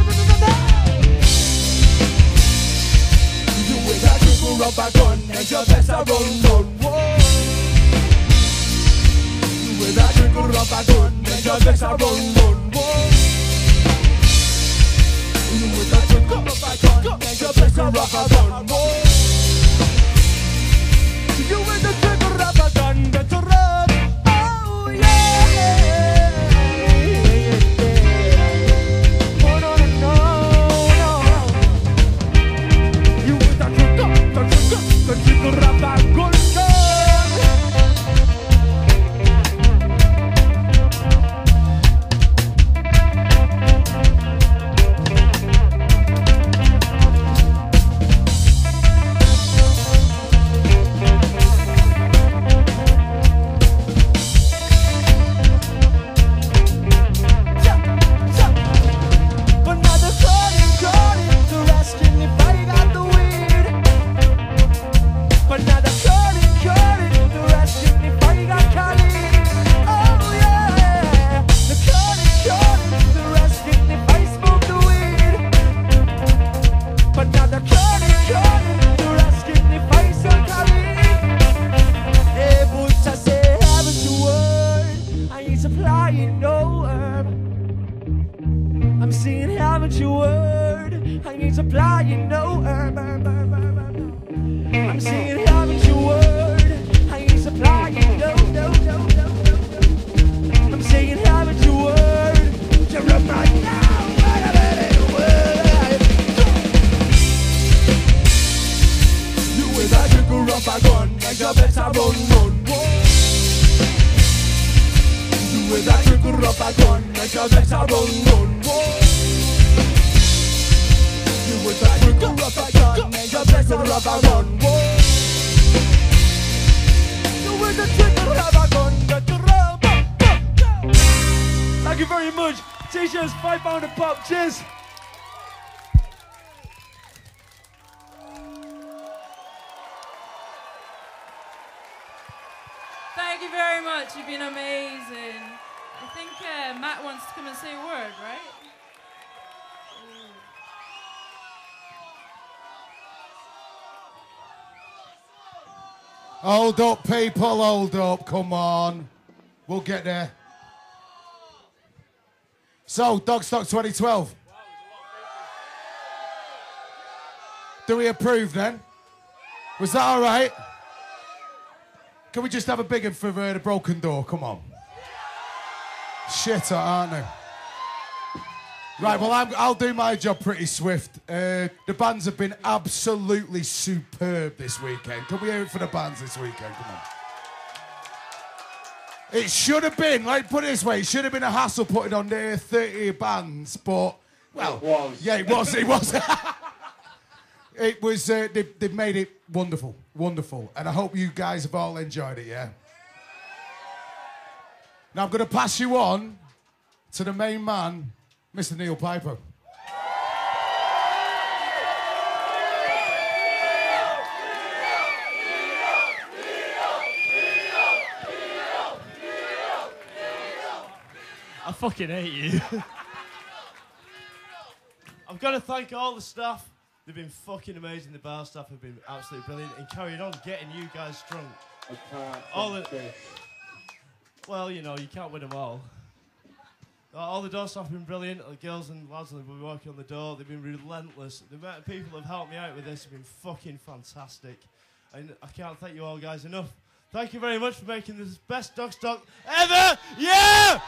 You with that trigger of a gun and you better run. Whoa. You with that trigger of a gun and you better run. Whoa. You with that trigger of a gun and you better run. Whoa. You with the trigger of a gun, better run. Oh yeah. Oh no. You with the trigger of a gun. I'm seeing haven't you heard? I ain't supplying no herb. I'm seeing haven't you heard? I ain't supplying no. I'm saying haven't you heard? You're right now, you with that trigger of a gun and you better run. You with that trigger of a gun and you better run. You with that trigger of a gun and you better run. You with the trigger of a gun, better run. Thank you very much. T-shirts, £5 a pop. Cheers. Thank you very much. You've been amazing. I think Matt wants to come and say a word, right? Hold up, people, hold up. Come on. We'll get there. So, Dogstock 2012. Do we approve then? Was that all right? Can we just have a big one for the Broken Door? Come on. Shit, aren't they? Right, well, I'll do my job pretty swift. The bands have been absolutely superb this weekend. Can we hear it for the bands this weekend? Come on. It should have been, like, put it this way, it should have been a hassle putting on there 30 bands, but, well, It was. Yeah, it was. It was, they've made it wonderful, wonderful. And I hope you guys have all enjoyed it, yeah? Now I'm going to pass you on to the main man, Mr. Neil Piper. I fucking hate you. I've got to thank all the staff. They've been fucking amazing. The bar staff have been absolutely brilliant and carried on getting you guys drunk. Well, you know, you can't win them all. All the door staff have been brilliant. The girls and lads that have been working on the door, they've been relentless. The amount of people that have helped me out with this have been fucking fantastic. And I can't thank you all guys enough. Thank you very much for making this best dog stock ever. Yeah!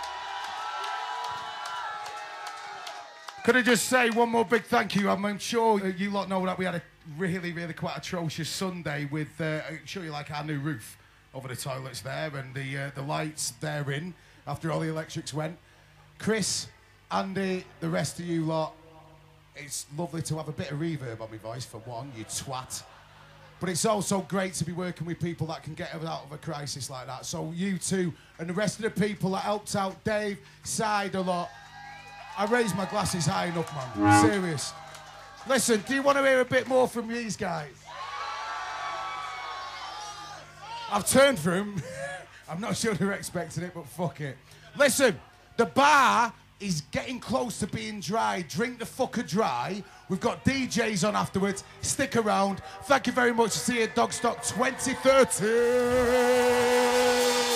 Could I just say one more big thank you? I'm sure you lot know that we had a really, really quite atrocious Sunday with, I'll show you like our new roof over the toilets there and the lights therein after all the electrics went. Chris, Andy, the rest of you lot, it's lovely to have a bit of reverb on my voice for one, you twat. But it's also great to be working with people that can get us out of a crisis like that. So you two and the rest of the people that helped out, Dave, Side a lot, I raised my glasses high enough, man. Serious. Listen, do you want to hear a bit more from these guys? I've turned for them. I'm not sure they're expecting it, but fuck it. Listen, the bar is getting close to being dry. Drink the fucker dry. We've got DJs on afterwards. Stick around. Thank you very much. See you at Dogstock 2030.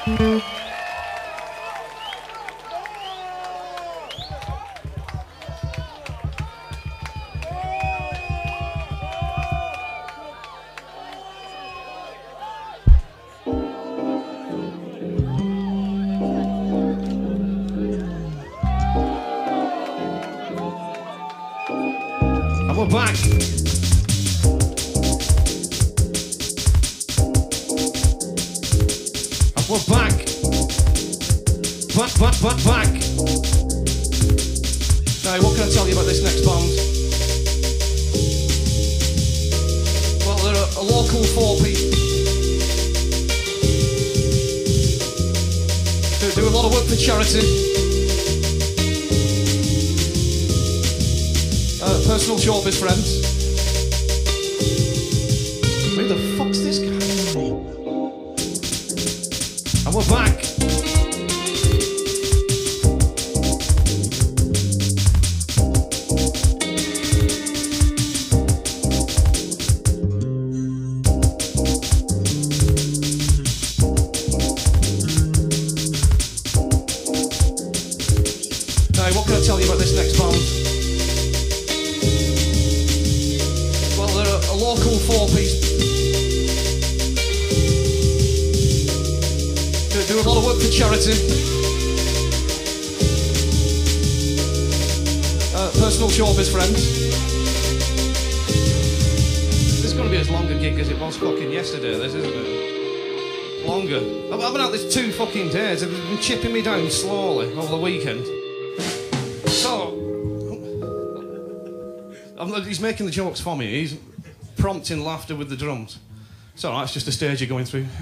And we're back. And we're back. Back. Now, what can I tell you about this next band? Well, they're a local four-piece. They do a lot of work for charity. Personal showbiz friends. Where the fuck's this guy? And we're back. Now, what can I tell you about this next band? A local four-piece. They do a lot of work for charity. Personal showbiz friends. This is going to be as long a gig as it was fucking yesterday, this, isn't it? Longer. I've been out this 2 fucking days. They've been chipping me down slowly over the weekend. So, he's making the jokes for me. He's prompting laughter with the drums. It's alright, it's just a stage you're going through.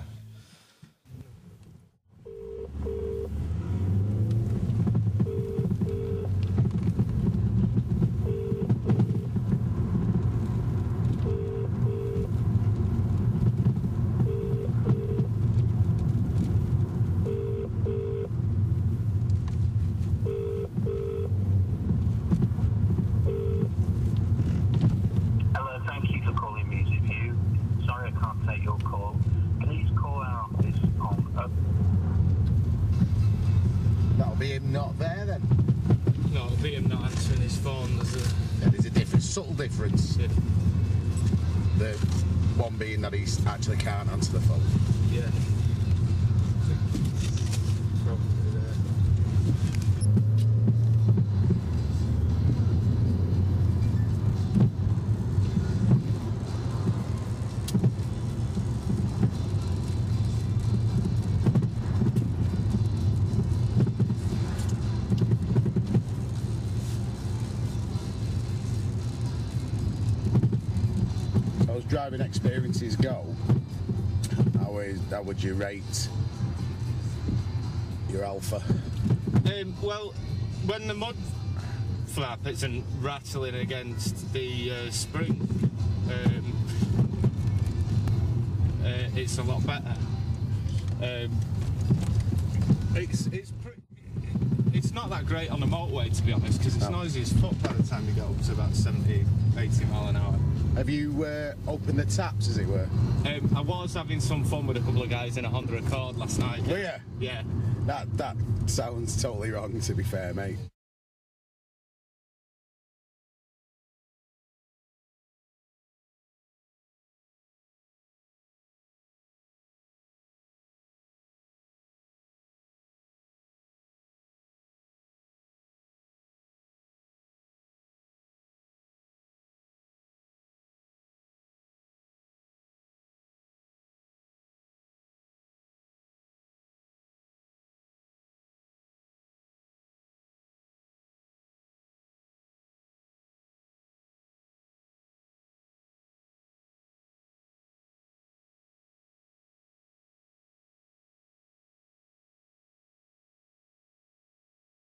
Not there then? No, it'll be him not answering his phone. There's a difference, subtle difference. Yeah. The one being that he actually can't answer the phone. Yeah. Probably there. Driving experiences go, how would you rate your Alpha? Well, when the mud flap isn't rattling against the spring, it's a lot better. It's not that great on the motorway, to be honest, because it's noisy as fuck by the time you get up to about 70, 80 mile an hour. Have you opened the taps, as it were? I was having some fun with a couple of guys in a Honda Accord last night. Were you? Yeah. That sounds totally wrong, to be fair, mate.